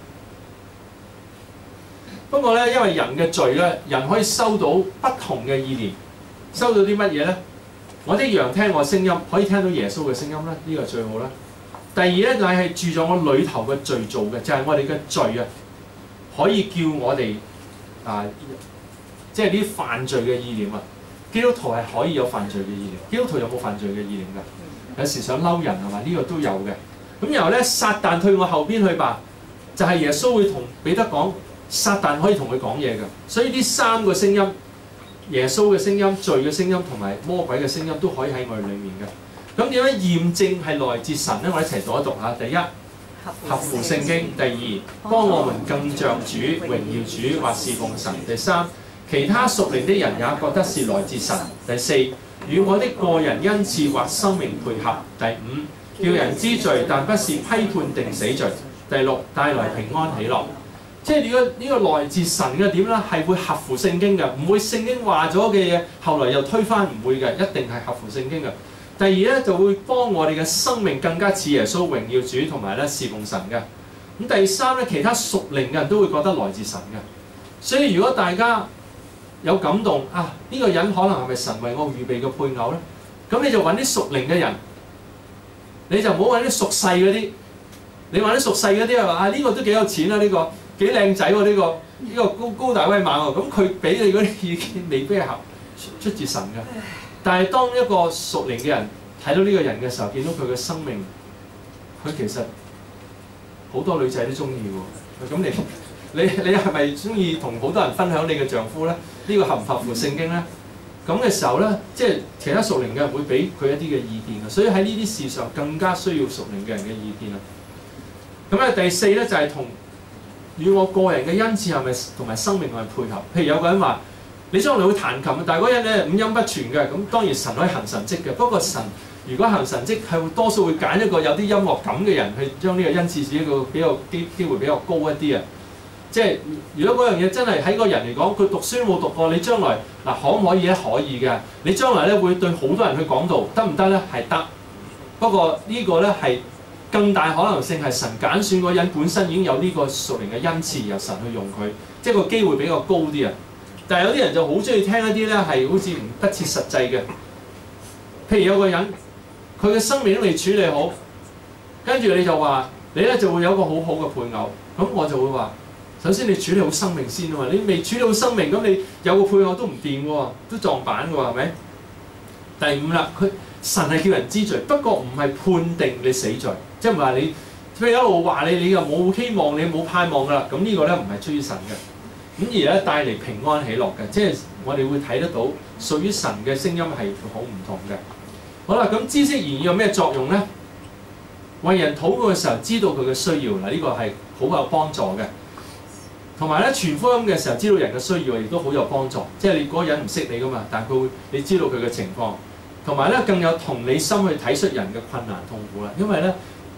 不過咧，因為人嘅罪咧，人可以收到不同嘅意念，收到啲乜嘢咧？我啲羊聽我聲音，可以聽到耶穌嘅聲音咧，呢個最好啦。第二咧，就係住咗我裏頭嘅罪做嘅，就係、是、我哋嘅罪啊，可以叫我哋啊，即係啲犯罪嘅意念啊。基督徒係可以有犯罪嘅意念，基督徒有冇犯罪嘅意念㗎？有時想嬲人係嘛？呢、這個都有嘅。咁然後咧，撒旦退我後邊去吧，就係、是、耶穌會同彼得講，撒旦可以同佢講嘢㗎。所以呢三個聲音。耶穌嘅聲音、罪嘅聲音同埋魔鬼嘅聲音都可以喺我哋裡面嘅。咁點樣驗證係來自神咧？我哋一齊讀一讀嚇。第一，合乎聖經；第二，幫我們更像主、榮耀主或侍奉神；第三，其他屬靈的人也覺得是來自神；第四，與我的個人恩賜或生命配合；第五，叫人知罪但不是批判定死罪；第六，帶來平安喜樂。即係呢個呢個來自神嘅點咧，係會合乎聖經嘅，唔會聖經話咗嘅嘢，後來又推翻，唔會嘅，一定係合乎聖經嘅。第二咧就會幫我哋嘅生命更加似耶穌榮耀主同埋咧侍奉神嘅。咁第三咧，其他屬靈嘅人都會覺得來自神嘅。所以如果大家有感動啊，呢個人可能係咪神為我預備嘅配偶咧？咁你就揾啲屬靈嘅人，你就唔好揾啲屬世嗰啲。你揾啲屬世嗰啲係話啊，呢個都幾有錢啊，呢個。幾靚仔喎呢個呢、這個高高大威猛喎，咁佢俾你嗰啲意見未必係合出自神嘅。但係當一個屬靈嘅人睇到呢個人嘅時候，見到佢嘅生命，佢其實好多女仔都中意喎。咁你你你係咪中意同好多人分享你嘅丈夫咧？呢、這個合唔合乎聖經咧？咁嘅時候咧，即係其他屬靈嘅人會俾佢一啲嘅意見嘅，所以喺呢啲事上更加需要屬靈嘅人嘅意見啦。咁咧第四咧就係、是、同。與我個人嘅恩賜係咪同埋生命係配合？譬如有個人話：你將來會彈琴，但係嗰人咧五音不全嘅，咁當然神可以行神蹟嘅。不過神如果行神蹟係會多數會揀一個有啲音樂感嘅人去將呢個恩賜使一個比較機機會比較高一啲啊！即係如果嗰樣嘢真係喺個人嚟講，佢讀書都冇讀過，你將來嗱可唔可以咧？可以嘅。你將來咧會對好多人去講道，得唔得咧？係得。不過呢個咧係。更大可能性係神揀選嗰人本身已經有呢個屬靈嘅恩賜，由神去用佢，即係個機會比較高啲啊！但係有啲人就好中意聽一啲咧係好似唔不切實際嘅，譬如有個人佢嘅生命都未處理好，跟住你就話你咧就會有一個好好嘅配偶，咁我就會話：首先你處理好生命先啊嘛！你未處理好生命，咁你有個配偶都唔掂喎，都撞板嘅喎，係咪？第五啦，佢神係叫人知罪，不過唔係判定你死罪。即係唔係話你，譬如一路話你，你又冇希望，你冇盼望㗎啦。咁呢個咧唔係出於神嘅，咁而咧帶嚟平安喜樂嘅。即係我哋會睇得到屬於神嘅聲音係好唔同嘅。好啦，咁知識言語有咩作用咧？為人禱告嘅時候，知道佢嘅需要嗱，呢個係好有幫助嘅。同埋咧，傳福音嘅時候，知道人嘅需要亦都好有幫助。即係你嗰個人唔識你㗎嘛，但係佢會你知道佢嘅情況，同埋咧更有同理心去體恤人嘅困難痛苦啦。因為咧。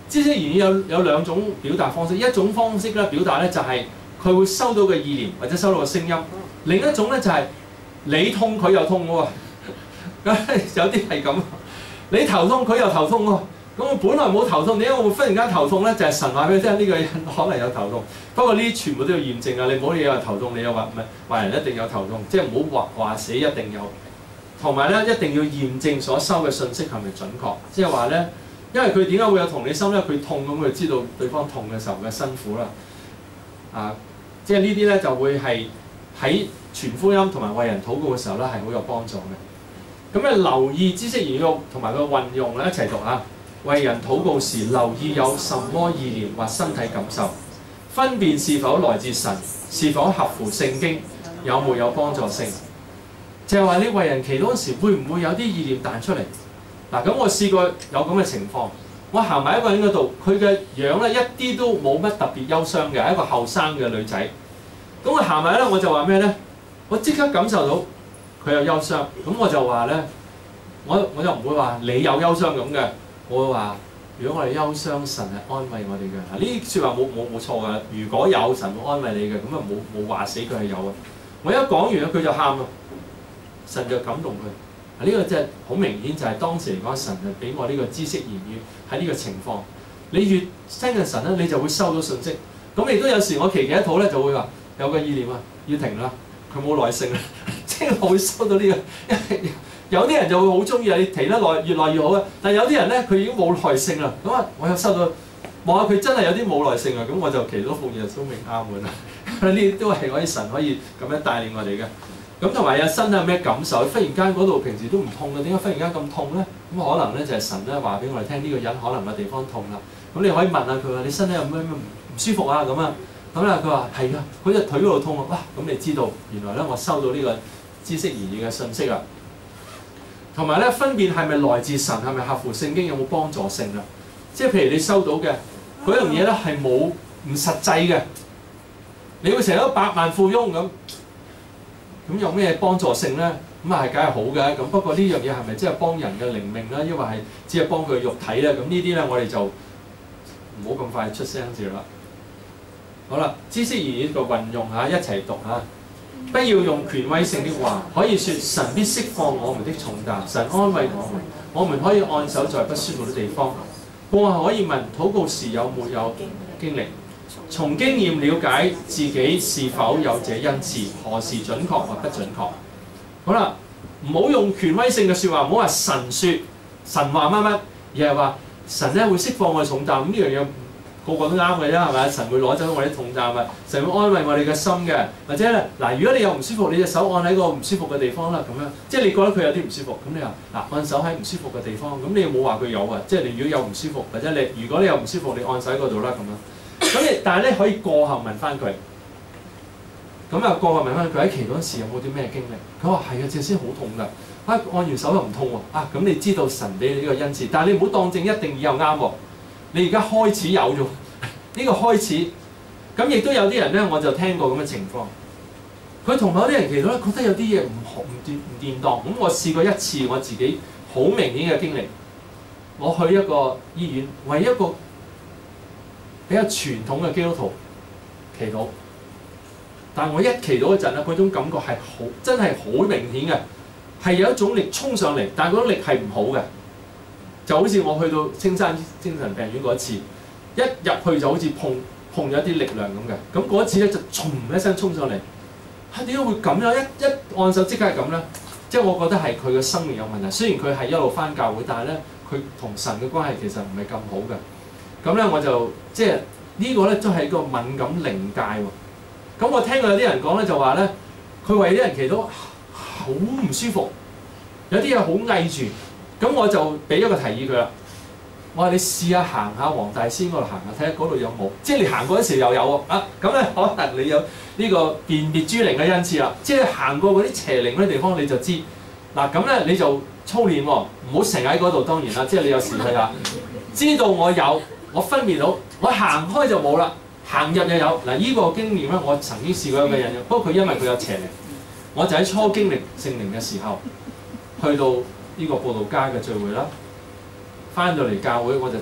知識言語有有兩種表達方式，一種方式咧表達咧就係佢會收到嘅意念或者收到嘅聲音，另一種咧就係你痛佢又痛喎，有啲係咁，你頭痛佢又頭痛喎。咁我本來冇頭痛，點解我會忽然間頭痛咧？就係、是、神話俾你聽，呢、這個人可能有頭痛。不過呢啲全部都要驗證啊！你唔好嘢話頭痛，你又話唔係話人一定有頭痛，即係唔好話話死一定有。同埋咧，一定要驗證所收嘅信息係咪準確。即係話咧，因為佢點解會有同理心咧？佢痛咁，佢知道對方痛嘅時候嘅辛苦啦。啊，即係呢啲咧就會係喺傳福音同埋為人禱告嘅時候咧係好有幫助嘅。咁咧留意知識言語同埋個運用咧一齊讀啊！為人禱告時，留意有什麼意念或身體感受，分辨是否來自神，是否合乎聖經，有沒有幫助性。就係話你為人祈禱嗰時，會唔會有啲意念彈出嚟？嗱，咁我試過有咁嘅情況，我行埋一個人嗰度，佢嘅樣咧一啲都冇乜特別憂傷嘅，係一個後生嘅女仔。咁我行埋咧，我就話咩咧？我即刻感受到佢有憂傷，咁我就話咧，我我就唔會話你有憂傷咁嘅。我會話：如果我哋憂傷，神係安慰我哋嘅。嗱，呢啲説話冇冇冇錯㗎。如果有神會安慰你嘅，咁啊冇冇話死佢係有啊。我一講完咧，佢就喊啦，神就感動佢。嗱，呢個真係好明顯，就係當時嚟講，神係俾我呢個知識言語喺呢個情況。你越親近神咧，你就會收到信息。咁亦都有時我祈祈一禱咧，就會話有個意念啊，要停啦，佢冇耐性啦，即係我會收到呢個。有啲人就會好中意啊！你祈得耐，越耐越好啊！但係有啲人咧，佢已經冇耐性啦。咁啊，我又收到望下佢真係有啲冇耐性啊！咁我就祈禱奉耶穌名阿門啦。呢啲都係可以神可以咁樣帶領我哋嘅。咁同埋有身體有咩感受？忽然間嗰度平時都唔痛嘅，點解忽然間咁痛咧？咁可能咧就係神咧話俾我哋聽，呢個人可能嘅地方痛啦。咁你可以問下佢話：你身體有咩咩唔舒服啊？咁啊，咁咧佢話係㗎，嗰隻腿嗰度痛啊！哇！咁你知道原來咧我收到呢個知識言語嘅信息啦。同埋咧，分辨係咪來自神，係咪合乎聖經，有冇幫助性啦？即係譬如你收到嘅嗰樣嘢咧，係冇唔實際嘅，你會成日都百萬富翁咁，咁有咩幫助性咧？咁啊係梗係好嘅，咁不過呢樣嘢係咪真係幫人嘅靈命咧？抑或係只係幫佢肉體咧？咁呢啲咧我哋就唔好咁快出聲住啦。好啦，知識言語嘅運用嚇，一齊讀嚇。不要用權威性的話，可以說神必釋放我們的重擔，神安慰我們，我們可以按手在不舒服的地方。過後可以問禱告時有沒有經歷，從經驗了解自己是否有這恩賜，何時準確或不準確。好啦，唔好用權威性嘅説話，唔好話神説神話乜乜，而係話神咧會釋放我嘅重擔。咁呢樣嘢個個都啱嘅啫，係咪？神會攞走我哋重擔啊！神會安慰我哋嘅心嘅，或者咧嗱，如果你有唔舒服，你隻手按喺個唔舒服嘅地方啦，咁樣，即係你覺得佢有啲唔舒服，咁你話嗱，按手喺唔舒服嘅地方，咁你冇話佢有啊，即係你如果有唔舒服，或者你如果你有唔舒服，你按手喺嗰度啦，咁樣。咁你但係咧可以過後問翻佢，咁啊過後問翻佢喺祈禱嗰時有冇啲咩經歷？佢話係啊，隻先好痛㗎，啊按完手又唔痛喎，啊咁你知道神俾你呢個恩賜，但係你唔好當正一定以後啱喎。你而家開始有咗呢個開始，咁亦都有啲人咧，我就聽過咁嘅情況。佢同某啲人祈禱咧，覺得有啲嘢唔好唔掂唔掂當。咁我試過一次我自己好明顯嘅經歷，我去一個醫院為一個比較傳統嘅基督徒祈禱，但係我一祈禱嗰陣咧，嗰種感覺係好真係好明顯嘅，係有一種力衝上嚟，但係嗰種力係唔好嘅。就好似我去到青山精神病院嗰一次，一入去就好似碰碰咗一啲力量咁嘅，咁嗰一次咧就唰一聲衝上嚟，嚇點解會咁樣？一一按手即刻係咁咧，即係我覺得係佢嘅生命有問題。雖然佢係一路返教會，但係咧佢同神嘅關係其實唔係咁好嘅。咁咧我就即係呢個咧都係一個敏感靈界喎。咁我聽過有啲人講咧就話咧，佢為啲人祈禱好唔舒服，有啲嘢好翳住。咁我就俾咗個提議佢啦。我話你試下行下黃大仙嗰度行下，睇下嗰度有冇。即係你行過嗰時又有喎。啊，咁咧可能你有呢個辨別諸靈嘅恩賜啦。即係行過嗰啲邪靈嗰啲地方你就知。嗱咁咧你就操練喎，唔好成日喺嗰度。當然啦，即係你有時去啦，知道我有，我分辨到，我行開就冇啦，行入又有。嗱、這、依個經驗咧，我曾經試過有個人，不過佢因為佢有邪靈，我就喺初經歷聖靈嘅時候去到呢個佈道家嘅聚會啦，翻到嚟教會我就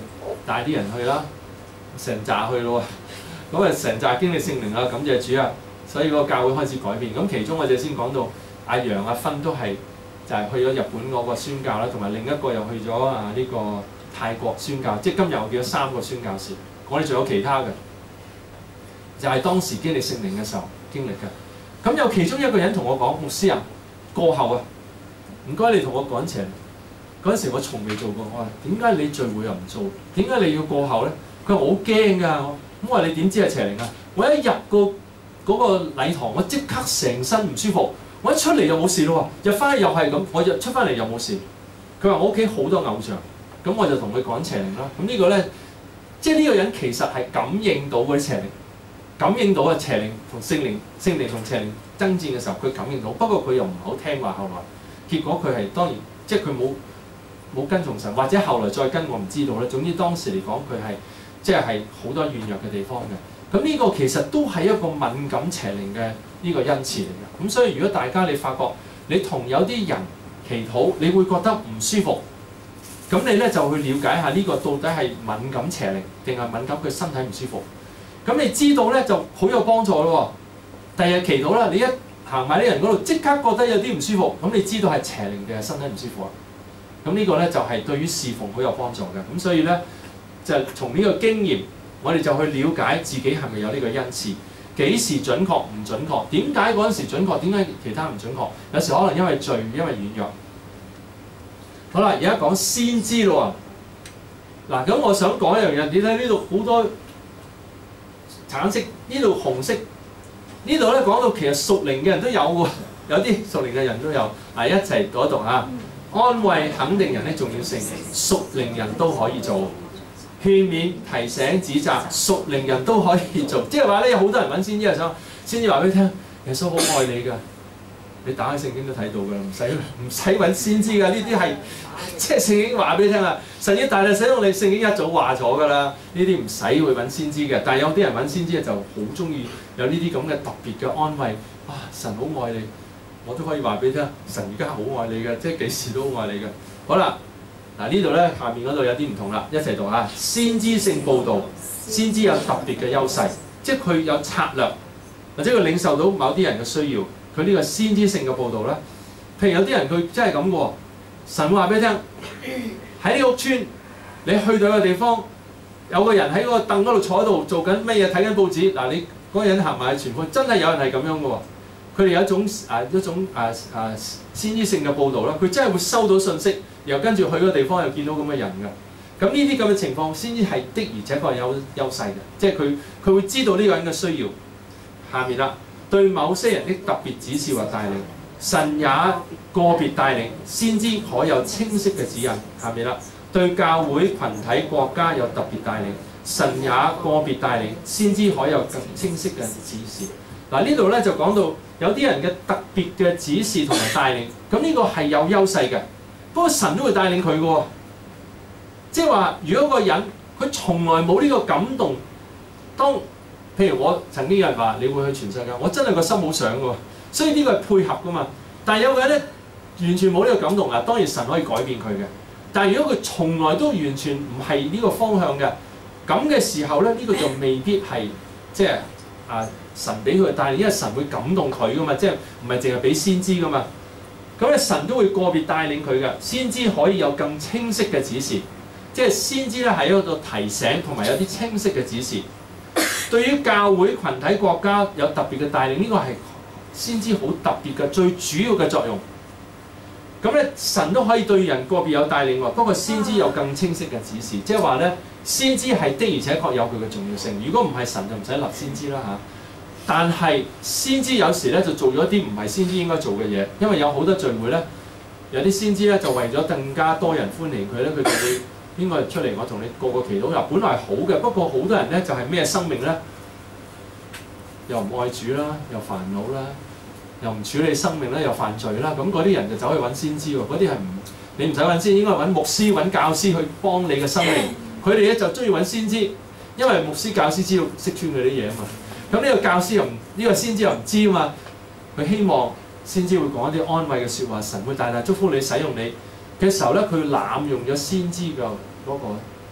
帶啲人去啦，成扎去咯喎，咁啊成扎經歷聖靈啊，感謝主啊！所以個教會開始改變。咁其中我哋先講到阿楊阿芬都係就係、是、去咗日本嗰個宣教啦，同埋另一個又去咗啊呢個泰國宣教。即係今日我見咗三個宣教士，我哋仲有其他嘅，就係、是、當時經歷聖靈嘅時候經歷嘅。咁有其中一個人同我講：牧師啊，過後啊，唔該你同我趕邪靈。嗰陣時我從未做過，我話點解你聚會又唔做？點解你要過後咧？佢話我好驚㗎，咁我話你點知係邪靈啊？我一入個嗰個禮堂，我即刻成身唔舒服，我一出嚟就冇事咯喎，入翻去又係咁，我入出翻嚟又冇事。佢話我屋企好多偶像，咁我就同佢講邪靈啦。咁呢個咧，即係呢個人其實係感應到嗰啲邪靈，感應到啊邪靈同聖靈、聖靈同邪靈爭戰嘅時候，佢感應到。不過佢又唔好聽話，後來結果佢係當然即係佢冇。冇跟從神，或者後來再跟我唔知道咧。總之當時嚟講，佢係即係係好多軟弱嘅地方嘅。咁呢個其實都係一個敏感邪靈嘅呢個恩賜嚟嘅。咁所以如果大家你發覺你同有啲人祈禱，你會覺得唔舒服，咁你咧就去了解下呢個到底係敏感邪靈定係敏感佢身體唔舒服。咁你知道咧就好有幫助咯喎。第日祈禱啦，你一行埋啲人嗰度，即刻覺得有啲唔舒服，咁你知道係邪靈定係身體唔舒服啊？咁呢個咧就係對於侍奉好有幫助嘅，咁所以咧就從呢個經驗，我哋就去了解自己係咪有呢個恩賜，幾時準確唔準確？點解嗰陣時準確？點解其他唔準確？有時可能因為罪，因為軟弱。好啦，而家講先知咯喎。嗱，咁我想講一樣嘢，你睇呢度好多橙色，呢度紅色，呢度咧講到其實屬靈嘅人都有喎，有啲屬靈嘅人都有，嗱一齊讀一讀啊！安慰肯定人的重要性，屬靈人都可以做；勸勉提醒指責，屬靈人都可以做。即係話咧，有好多人揾先知係想先知話俾你聽，耶穌好愛你㗎，你打開聖經都睇到㗎，唔使唔使揾先知㗎。呢啲係即係聖經話俾你聽啊，神要大力使用你，聖經一早話咗㗎啦。呢啲唔使會揾先知嘅，但係有啲人揾先知就好中意有呢啲咁嘅特別嘅安慰。啊，神好愛你。我都可以話俾你聽，神而家好愛你嘅，即係幾時都好愛你嘅。好啦，嗱呢度咧下面嗰度有啲唔同啦，一齊讀啊！先知性報導，先知有特別嘅優勢，即係佢有策略，或者佢領受到某啲人嘅需要，佢呢個先知性嘅報導咧。譬如有啲人佢真係咁嘅喎，神會話俾你聽，喺呢個屋村，你去到一個地方，有個人喺個凳嗰度坐喺度做緊乜嘢，睇緊報紙。嗱，你嗰個人行埋去傳福音，真係有人係咁樣嘅喎。佢哋有一種誒、啊、一種誒誒、啊啊、先知性嘅報導啦，佢真係會收到信息，然後跟住去嗰個地方又見到咁嘅人㗎。咁呢啲咁嘅情況，先至係的而且確有優勢嘅，即係佢佢會知道呢個人嘅需要。下面啦，對某些人的特別指示或帶領，神也個別帶領，先知可有清晰嘅指引。下面啦，對教會群體國家有特別帶領，神也個別帶領，先知可有更清晰嘅指示。嗱，呢度咧就講到有啲人嘅特別嘅指示同埋帶領，咁呢個係有優勢嘅。不過神都會帶領佢嘅喎，即係話如果個人佢從來冇呢個感動，當譬如我曾經有人話你會去全世界，我真係個心好想嘅喎，所以呢個係配合㗎嘛。但係有個人咧完全冇呢個感動啊，當然神可以改變佢嘅。但係如果佢從來都完全唔係呢個方向嘅，咁嘅時候咧，呢、呢個就未必係即係啊。神俾佢帶領，因為神會感動佢噶嘛，即係唔係淨係俾先知噶嘛。咁咧神都會個別帶領佢嘅，先知可以有更清晰嘅指示，即係先知咧係一個提醒同埋有啲清晰嘅指示。對於教會群體國家有特別嘅帶領，呢、這個係先知好特別嘅最主要嘅作用。咁咧神都可以對人個別有帶領喎，不過先知有更清晰嘅指示，即係話咧先知係的而且確有佢嘅重要性。如果唔係神就唔使立先知啦嚇。但係先知有時咧就做咗啲唔係先知應該做嘅嘢，因為有好多聚會咧，有啲先知咧就為咗更加多人歡迎佢咧，佢就會邊個出嚟我同你個個祈禱。嗱，本來係好嘅，不過好多人咧就係咩生命咧，又唔愛主啦，又煩惱啦，又唔處理生命啦，又犯罪啦，咁嗰啲人就走去揾先知喎。嗰啲係唔你唔使揾先知，應該揾牧師揾教師去幫你嘅生命。佢哋咧就中意揾先知，因為牧師教師知道識穿佢啲嘢啊嘛。咁呢個教師又唔呢、呢個先知又唔知啊嘛，佢希望先知會講一啲安慰嘅説話，神會大大祝福你使用你嘅時候咧，佢濫用咗先知嘅嗰個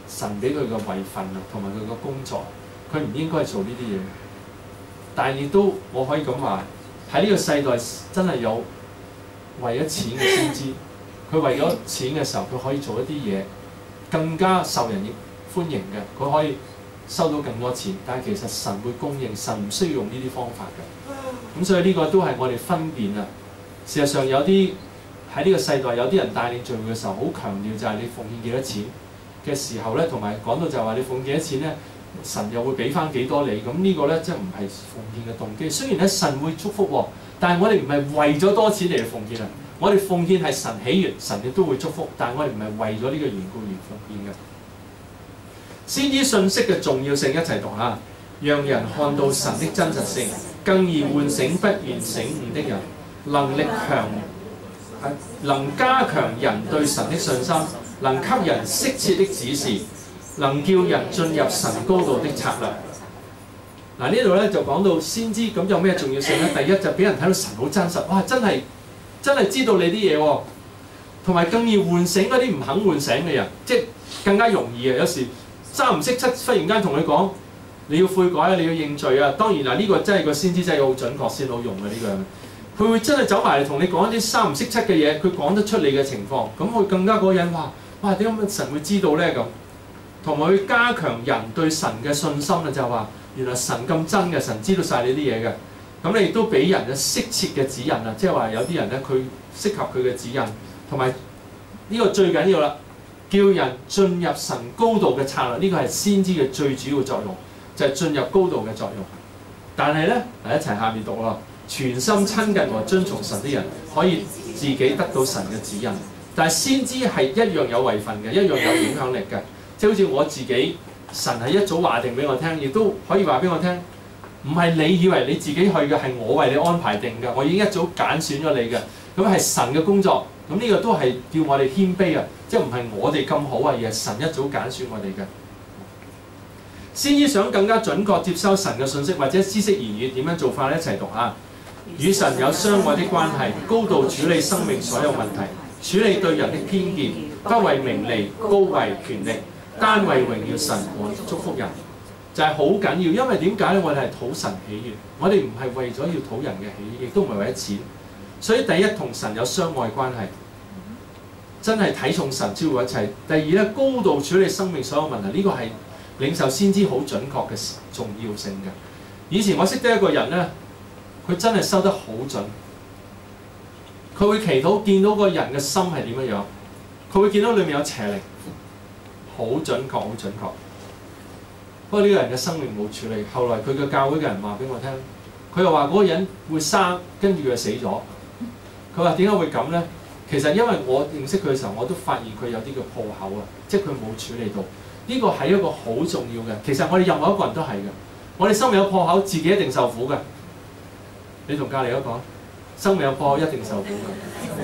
神俾佢嘅位份啊，同埋佢嘅工作，佢唔應該做呢啲嘢。但係亦都我可以咁話，喺呢個世代真係有為咗錢嘅先知，佢為咗錢嘅時候，佢可以做一啲嘢更加受人歡迎嘅，佢可以收到更多錢。但係其實神會供應，神唔需要用呢啲方法嘅。咁所以呢個都係我哋分辨啊。事實上有啲喺呢個世代有啲人帶領聚會嘅時候，好強調就係你奉獻幾多錢嘅時候咧，同埋講到就係話你奉獻幾多錢咧，神又會俾翻幾多你。咁呢個咧即係唔係奉獻嘅動機。雖然咧神會祝福喎，但係我哋唔係為咗多錢嚟奉獻啊。我哋奉獻係神喜悅，神亦都會祝福，但係我哋唔係為咗呢個緣故而奉獻嘅。先知信息嘅重要性一齊讀下，讓人看到神的真實性，更易喚醒不願醒悟的人，能力強，能加強人對神的信心，能給人適切的指示，能叫人進入神高度的策略。嗱，呢度咧就講到先知咁有咩重要性咧？第一就俾人睇到神好真實，哇！真係真係知道你啲嘢喎，同埋更易喚醒嗰啲唔肯喚醒嘅人，即係更加容易啊！有時三唔識七，忽然間同你講你要悔改啊，你要認罪啊。當然啦，呢、這個真係個先知真係好準確先好用嘅呢、這個。佢會真係走埋嚟同你講一啲三唔識七嘅嘢，佢講得出你嘅情況，咁佢更加嗰個人話：哇！點解神會知道咧？咁同埋去加強人對神嘅信心啊，就係話原來神咁真嘅，神知道晒你啲嘢嘅。咁你亦都俾人嘅適切嘅指引啊，即係話有啲人咧，佢適合佢嘅指引，同埋呢個最緊要啦，叫人進入神高度嘅策略，呢、這個係先知嘅最主要作用，就係、是、進入高度嘅作用。但係咧，嚟一齊下面讀咯。全心親近和遵從神的人，可以自己得到神嘅指引。但係先知係一樣有位份嘅，一樣有影響力嘅。即係好似我自己，神係一早話定俾我聽，亦都可以話俾我聽，唔係你以為你自己去嘅，係我為你安排定嘅。我已經一早揀選咗你嘅，咁係神嘅工作。咁呢個都係叫我哋謙卑啊！即係唔係我哋咁好啊，而係神一早揀選我哋嘅。先知想更加準確接收神嘅信息或者知識言語，點樣做法咧？一齊讀下。與神有相愛的關係，高度處理生命所有問題，處理對人的偏見，不為名利、高位、權力，單為榮耀神和祝福人，就係好緊要。因為點解咧？我哋係討神喜悅，我哋唔係為咗要討人嘅喜悅，亦都唔係為咗錢。所以第一，同神有相愛關係，真係睇重神超過一切。第二咧，高度處理生命所有問題，呢、這個係領受先知好準確嘅重要性嘅。以前我識得一個人咧。佢真係收得好準，佢會祈禱見到個人嘅心係點樣樣，佢會見到裏面有邪靈，好準確，好準確。不過呢個人嘅生命冇處理，後來佢嘅教會嘅人話俾我聽，佢又話嗰個人會生，跟住佢就死咗。佢話點解會咁咧？其實因為我認識佢嘅時候，我都發現佢有啲嘅破口啊，即係佢冇處理到。呢個係一個好重要嘅。其實我哋任何一個人都係嘅，我哋生命有破口，自己一定受苦嘅。你同隔離嗰講，生命有破口一定受苦嘅。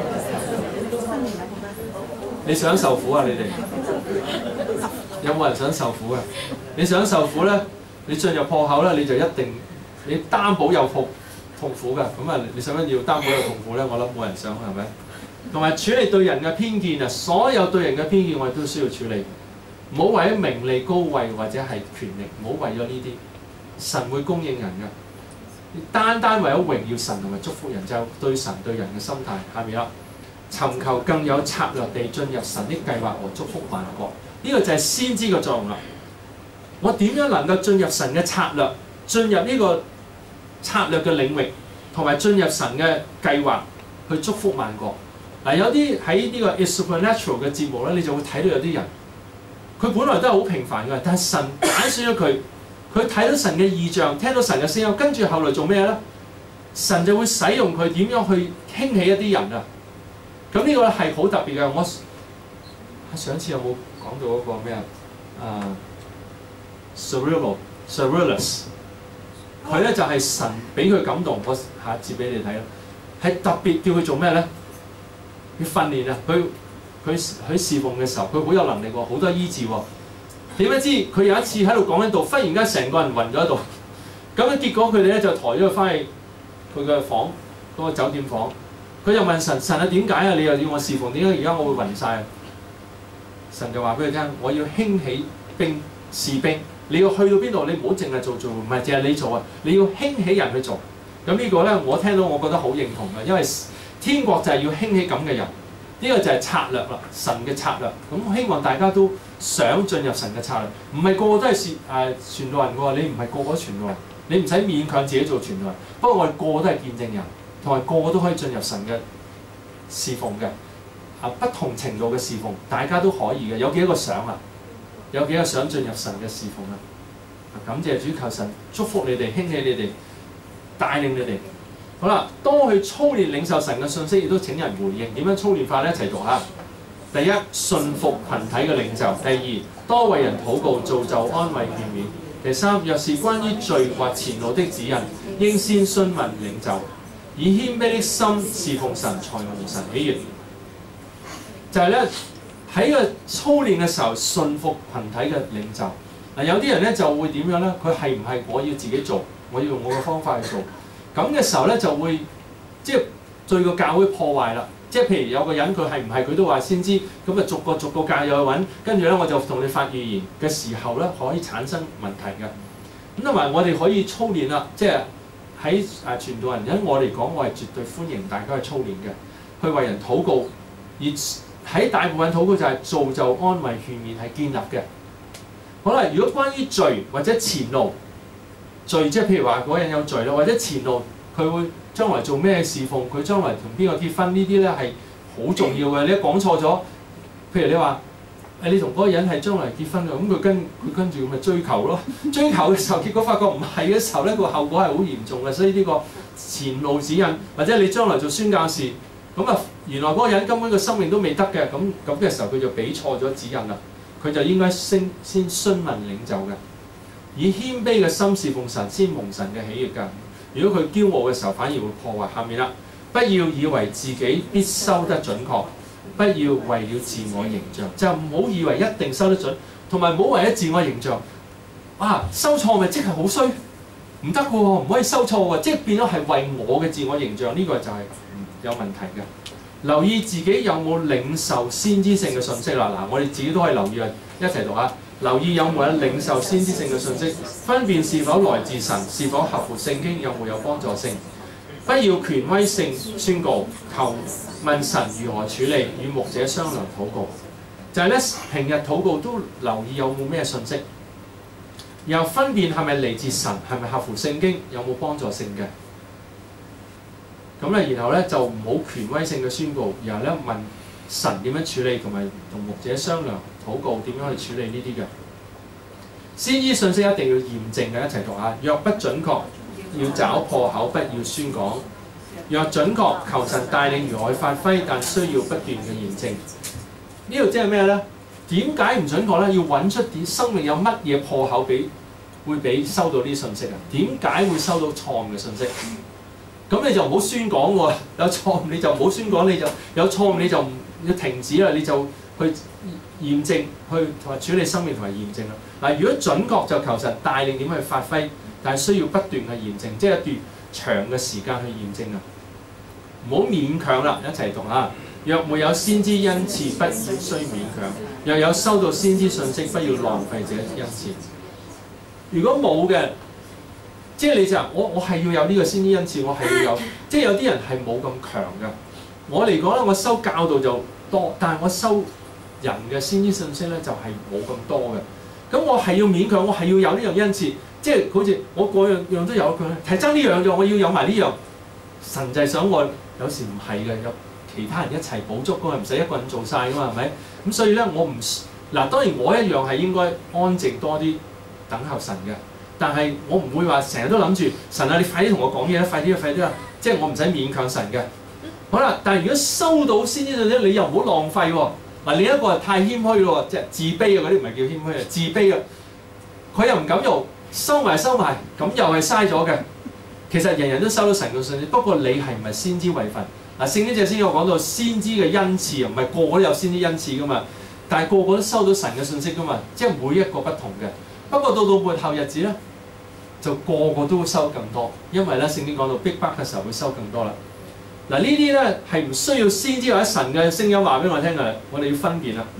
你想受苦啊？你哋有冇人想受苦啊？你想受苦咧，你進入破口咧，你就一定你擔保有痛痛苦嘅。咁啊，你想唔想要擔保有痛苦咧？我諗冇人想，係咪？同埋處理對人嘅偏見啊，所有對人嘅偏見我哋都需要處理。唔好為咗名利高位或者係權力，唔好為咗呢啲，神會供應人嘅。單單為咗榮耀神同埋祝福人，就對神對人嘅心態。下面啦，尋求更有策略地進入神的計劃和祝福萬國，呢、這個就係先知嘅作用啦。我點樣能夠進入神嘅策略，進入呢個策略嘅領域，同埋進入神嘅計劃去祝福萬國？嗱，有啲喺呢個 Is Supernatural 嘅節目咧，你就會睇到有啲人，佢本來都係好平凡嘅，但係神揀選咗佢。佢睇到神嘅異象，聽到神嘅聲音，跟住後來做咩咧？神就會使用佢點樣去興起一啲人啊！咁呢個係好特別嘅。我上次有冇講到嗰個咩啊？誒 Cyrillus，Cyrillus，佢咧就係神俾佢感動，我下次俾你睇啦。係特別叫佢做咩咧？要訓練啊！佢佢喺侍奉嘅時候，佢好有能力喎，好多醫治喎。點解知佢有一次喺度講緊道，忽然間成個人暈咗喺度，咁樣結果佢哋咧就抬咗佢翻去佢嘅房嗰、那個酒店房，佢就問神：神啊，點解啊？你又要我侍奉，點解而家我會暈晒？ 神就話俾佢聽，我要興起兵士兵，你要去到邊度，你唔好淨係做做，唔係淨係你做啊，你要興起人去做。咁呢個咧，我聽到我覺得好認同嘅，因為天國就係要興起咁嘅人，呢個就係策略啦，神嘅策略。咁希望大家都想進入神嘅策略，唔係個個都係傳誒傳道人嘅喎，你唔係個個都傳道人，你唔使勉強自己做傳道人。不過我哋個個都係見證人，同埋個個都可以進入神嘅侍奉嘅。啊，不同程度嘅侍奉，大家都可以嘅。有幾多個想啊？有幾個想進入神嘅侍奉啊？感謝主，求神祝福你哋，興起你哋，帶領你哋。好啦，多去操練領受神嘅信息，亦都請人回應。點樣操練法咧？一齊讀下。第一，順服群體嘅領袖；第二，多為人禱告，造就安慰勸勉；第三，若是關於罪或前路的指引，應先詢問領袖，以謙卑的心侍奉神，才蒙神喜悅。就係咧喺個操練嘅時候，順服群體嘅領袖。嗱，有啲人咧就會點樣咧？佢係唔係我要自己做？我要用我嘅方法去做。咁嘅時候咧，就會即係對個教會破壞啦。即係譬如有個人佢係唔係佢都話先知，咁啊逐個逐個教友去揾，跟住咧我就同你發預言嘅時候咧，可以產生問題嘅。咁同埋我哋可以操練啦，即係喺誒傳道人，因我嚟講，我係絕對歡迎大家去操練嘅，去為人禱告。而喺大部分禱告就係造就安慰勸勉係建立嘅。好啦，如果關於罪或者前路，罪即係譬如話嗰個人有罪啦，或者前路佢會將來做咩侍奉，佢將來同邊個結婚呢啲咧係好重要嘅。你一講錯咗，譬如你話誒你同嗰個人係將來結婚嘅，咁佢跟佢跟住咁咪追求咯，追求嘅時候結果發覺唔係嘅時候咧，個後果係好嚴重嘅。所以呢個前路指引，或者你將來做宣教士，咁啊原來嗰個人根本個生命都未得嘅，咁咁嘅時候佢就俾錯咗指引啦，佢就應該先先詢問領袖嘅。以謙卑嘅心侍奉神，先蒙神嘅喜悅㗎。如果佢驕傲嘅時候，反而會破壞。下面啦，不要以為自己必收得準確，不要為了自我形象，就唔好以為一定收得準，同埋唔好為咗自我形象。啊，收錯咪即係好衰，唔得嘅喎，唔可以收錯喎，即係變咗係為我嘅自我形象，呢、這個就係有問題嘅。留意自己有冇領受先知性嘅信息啦。嗱，我哋自己都可以留意啊，一齊讀下。留意有冇人領受先知性嘅信息，分辨是否來自神，是否合乎聖經，有冇有幫助性。不要權威性宣告，求問神如何處理，與牧者商量禱告。就係、是、咧，平日禱告都留意有冇咩信息，然後分辨係咪嚟自神，係咪合乎聖經，有冇幫助性嘅。咁咧，然後咧就唔好權威性嘅宣告，然後咧問神點樣處理，同埋同牧者商量禱告點樣去處理呢啲嘅。先知信息一定要驗證嘅，一齊讀下。若不準確，要找破口，不要宣講；若準確，求神帶領如何去發揮，但需要不斷嘅驗證。呢度即係咩咧？點解唔準確咧？要揾出點生命有乜嘢破口俾會俾收到呢啲信息啊？點解會收到錯誤嘅信息？咁你就唔好宣講喎，有錯誤你就唔好宣講，你就有錯誤你就唔要停止啦，你就去驗證，去同埋處理生命同埋驗證啦。嗱，如果準確就求神帶領點去發揮，但係需要不斷嘅驗證，即係一段長嘅時間去驗證啊！唔好勉強啦，一齊讀下。若沒有先知恩賜，不需勉強；若有收到先知信息，不要浪費這恩賜。如果冇嘅，即係你就我我係要有呢個先知恩賜，我係要有，即係有啲人係冇咁強嘅。我嚟講咧，我收教導就多，但係我收人嘅先知信息咧就係冇咁多嘅。咁我係要勉強，我係要有呢樣恩賜，即係好似我個樣樣都有佢，係爭呢樣嘅，我要有埋呢樣。神就係想我，有時唔係嘅，有其他人一齊補足，嗰唔使一個人做晒噶嘛，係咪？咁所以咧，我唔嗱，當然我一樣係應該安靜多啲等候神嘅。但係我唔會話成日都諗住神啊，你快啲同我講嘢啦，快啲啊，快啲啊！即係我唔使勉強神嘅。好啦，但係如果收到先知信息，你又唔好浪費喎。嗱，另一個係太謙虛咯，即係自卑啊，嗰啲唔係叫謙虛啊，自卑啊。佢又唔敢用，收埋收埋，咁又係嘥咗嘅。其實人人都收到神嘅信息，不過你係唔係先知位份？嗱，聖經就先我講到先知嘅恩賜，唔係個個都有先知恩賜噶嘛，但係個個都收到神嘅信息噶嘛，即係每一個不同嘅。不過到到末後日子咧，就個個都會收更多，因為咧聖經講到逼迫嘅時候會收更多啦。嗱，呢啲咧係唔需要先知或者神嘅聲音話俾我聽嘅，我哋要分辨啦。一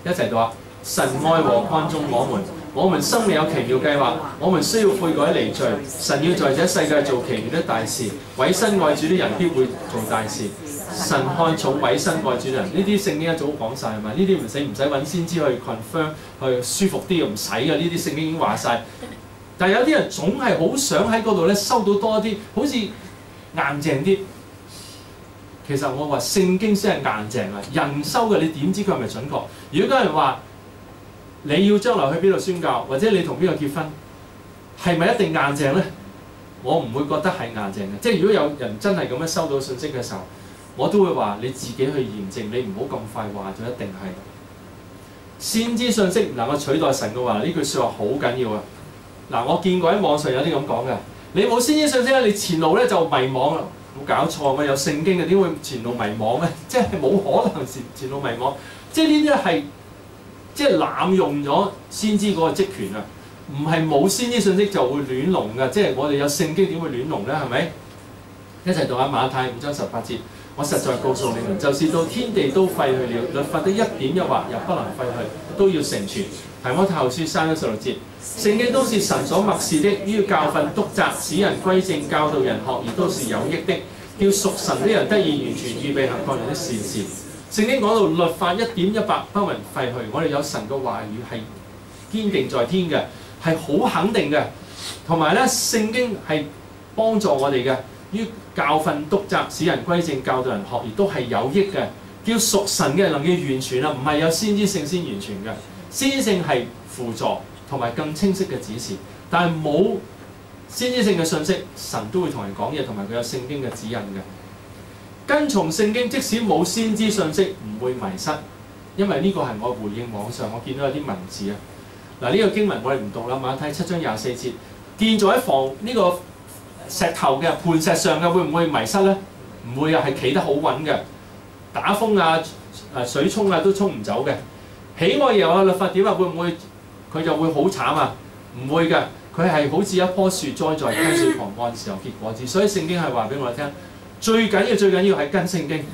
一齊讀啊！神愛和看重我們，我們生命有奇妙計劃，我們需要悔改離罪。神要在這世界做奇妙的大事，委身愛主的人必會做大事。神看重委身愛主的人，呢啲聖經一早講晒係嘛？呢啲唔使唔使揾先知去 confirm 去舒服啲，唔使嘅，呢啲聖經已經話晒。但係有啲人總係好想喺嗰度咧收到多啲，好似硬淨啲。其實我話聖經先係硬淨啊，人收嘅你點知佢係咪準確？如果有人話你要將來去邊度宣教，或者你同邊個結婚，係咪一定硬淨咧？我唔會覺得係硬淨嘅。即係如果有人真係咁樣收到信息嘅時候，我都會話你自己去驗證，你唔好咁快話咗一定係。先知信息唔能夠取代神嘅話，呢句説話好緊要啊！嗱，我見過喺網上有啲咁講嘅，你冇先知信息咧，你前路咧就迷惘啦。冇搞錯，我有聖經嘅，點會前路迷惘咧？即係冇可能前前路迷惘。即係呢啲係即係濫用咗先知嗰個職權啊！唔係冇先知信息就會亂龍㗎。即係我哋有聖經點會亂龍咧？係咪？一齊讀下馬太五章十八節。我實在告訴你們，就是到天地都廢去了，律法的一點一畫又不能廢去，都要成全。提摩太後書三章十六節，聖經都是神所默示的，於教訓、督責、使人歸正、教導人學義，都是有益的，叫屬神的人得以完全，預備行各樣的善事。聖經講到律法一點一畫不能廢去，我哋有神嘅話語係堅定在天嘅，係好肯定嘅，同埋咧聖經係幫助我哋嘅。於教訓、督責、使人歸正、教導人學義，都係有益嘅。叫屬神嘅人能夠完全啦，唔係有先知性先完全嘅。先知性係輔助同埋更清晰嘅指示，但係冇先知性嘅信息，神都會同人講嘢，同埋佢有聖經嘅指引嘅。跟從聖經，即使冇先知信息，唔會迷失，因為呢個係我回應網上我見到有啲文字啊。嗱，呢個經文我哋唔讀啦，馬太七章廿四節，建造喺房呢個石頭嘅磐石上嘅，會唔會迷失咧？唔會啊，係企得好穩嘅。打風啊、誒水沖啊都沖唔走嘅。喜愛耶和華嘅律法點啊？會唔會佢就會好慘啊？唔會嘅，佢係好似一棵樹栽在溪水旁，按時候結果子。所以聖經係話俾我哋聽，最緊要最緊要係跟聖經。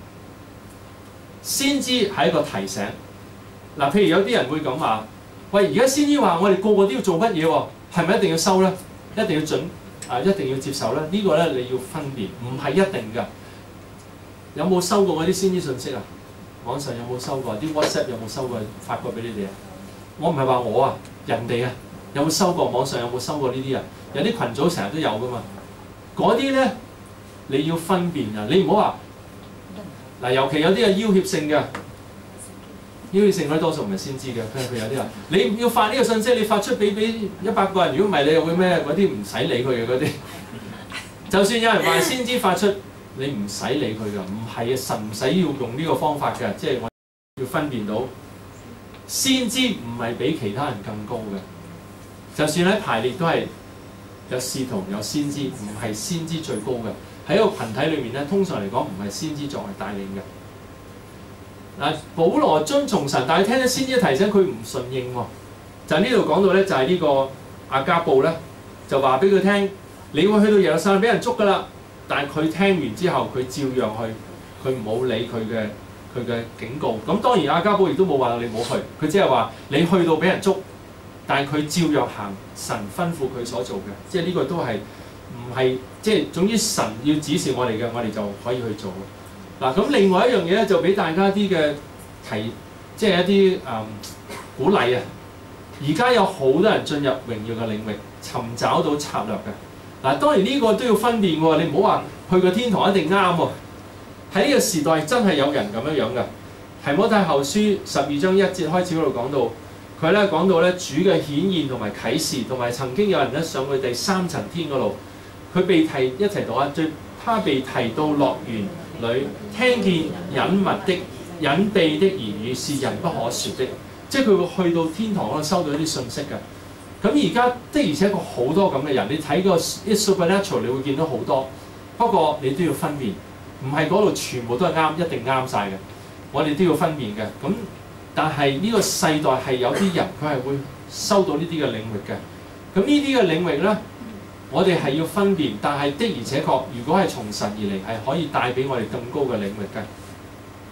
先知係一個提醒。嗱，譬如有啲人會咁話：喂，而家先知話我哋個個都要做乜嘢喎？係咪一定要收咧？一定要準？啊！一定要接受咧，這個、呢個咧你要分辨，唔係一定㗎。有冇收過嗰啲先知信息啊？網上有冇收過？啲 WhatsApp 有冇收過發過俾你哋啊？我唔係話我啊，人哋啊，有冇收過？網上有冇收過呢啲啊？有啲群組成日都有㗎嘛。嗰啲咧你要分辨啊！你唔好話嗱，尤其有啲係要挾性嘅。要挾性嗰啲多數唔係先知嘅，佢有啲話你要發呢個信息，你發出俾俾一百個人，如果唔係你又會咩？嗰啲唔使理佢嘅嗰啲。就算有人話先知發出，你唔使理佢㗎，唔係啊，神唔使要用呢個方法嘅，即係我要分辨到先知唔係比其他人更高嘅。就算喺排列都係有使徒有先知，唔係先知最高嘅。喺一個羣體裏面咧，通常嚟講唔係先知作為帶領嘅。嗱，保羅遵從神，但係聽咗先知提醒佢唔順應喎。就係呢度講到咧，就係呢個阿加布咧，就話俾佢聽，你會去到耶路撒冷俾人捉㗎啦。但係佢聽完之後，佢照樣去，佢唔好理佢嘅佢嘅警告。咁當然阿加布亦都冇話你唔好去，佢只係話你去到俾人捉，但係佢照樣行神吩咐佢所做嘅。即係呢個都係唔係即係總之神要指示我哋嘅，我哋就可以去做。嗱，咁另外一樣嘢咧，就俾大家啲嘅提，即係一啲誒、嗯、鼓勵啊！而家有好多人進入榮耀嘅領域，尋找到策略嘅。嗱，當然呢個都要分辨喎，你唔好話去個天堂一定啱喎。喺呢個時代真係有人咁樣樣嘅。提摩太後書十二章一節開始嗰度講到，佢咧講到咧主嘅顯現同埋啟示，同埋曾經有人咧上去第三層天嗰度，佢被提一齊讀啊，最他被提到樂園裏，聽見隱密的隱秘的言語，是人不可説的，即係佢會去到天堂嗰度收到一啲信息嘅。咁而家的而且確好多咁嘅人，你睇個 Supernatural 你會見到好多，不過你都要分辨，唔係嗰度全部都係啱，一定啱晒嘅。我哋都要分辨嘅。咁但係呢個世代係有啲人佢係會收到呢啲嘅領域嘅。咁呢啲嘅領域咧，我哋係要分辨，但係的而且確，如果係從神而嚟，係可以帶俾我哋更高嘅領域嘅。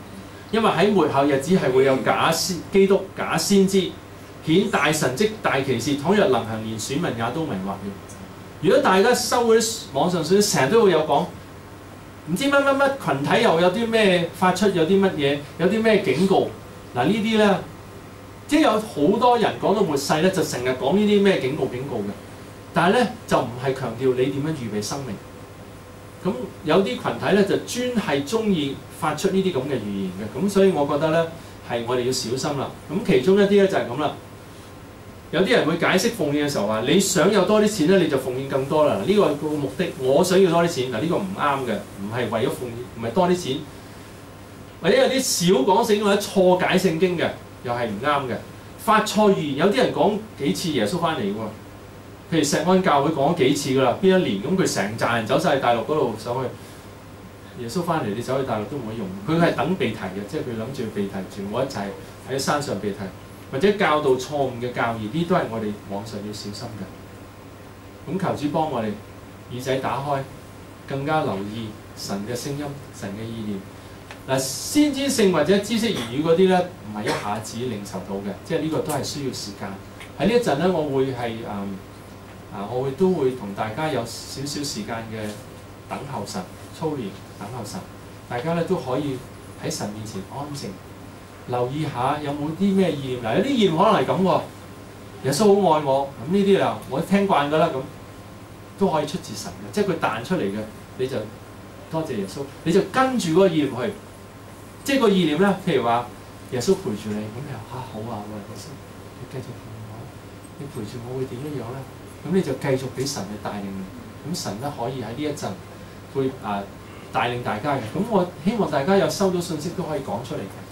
因為喺末後日子係會有假先基督、假先知顯大神蹟、大奇事，倘若能行，連選民也都迷惑了。如果大家收嗰啲網上信息，成日都會有講，唔知乜乜乜群體又有啲咩發出有啲乜嘢，有啲咩警告。嗱呢啲咧，即係有好多人講到末世咧，就成日講呢啲咩警告警告嘅，但係咧就唔係強調你點樣預備生命。咁有啲群體咧就專係中意發出呢啲咁嘅預言嘅，咁所以我覺得咧係我哋要小心啦。咁其中一啲咧就係咁啦。有啲人會解釋奉獻嘅時候話：你想有多啲錢咧，你就奉獻更多啦。呢個個目的，我想要多啲錢，嗱、這、呢個唔啱嘅，唔係為咗奉獻，唔係多啲錢。或者有啲少講聖經或者錯解聖經嘅，又係唔啱嘅。發錯預言，有啲人講幾次耶穌翻嚟喎。譬如石安教會講咗幾次㗎啦，邊一年咁佢成扎人走晒去大陸嗰度走去，耶穌翻嚟你走去大陸都唔可以用。佢係等被提嘅，即係佢諗住被提，全部一齊喺山上被提。或者教導錯誤嘅教義，呢都係我哋網上要小心嘅。咁求主幫我哋耳仔打開，更加留意神嘅聲音、神嘅意念。嗱，先知性或者知識言語嗰啲咧，唔係一下子領受到嘅，即係呢個都係需要時間。喺呢一陣咧，我會係誒啊，我會都會同大家有少少時間嘅等候神、操練、等候神。大家咧都可以喺神面前安靜。留意下有冇啲咩意念，嗱有啲意念可能係咁喎，耶穌好愛我，咁呢啲啊我聽慣㗎啦，咁都可以出自神嘅，即係佢彈出嚟嘅，你就多謝耶穌，你就跟住嗰個意念去，即係個意念咧，譬如話耶穌陪住你，咁你話嚇好啊，喂耶穌，你繼續陪我，你陪住我會點樣樣咧？咁你就繼續俾神去帶領你，咁神咧可以喺呢一陣會啊帶領大家嘅，咁我希望大家有收到信息都可以講出嚟嘅。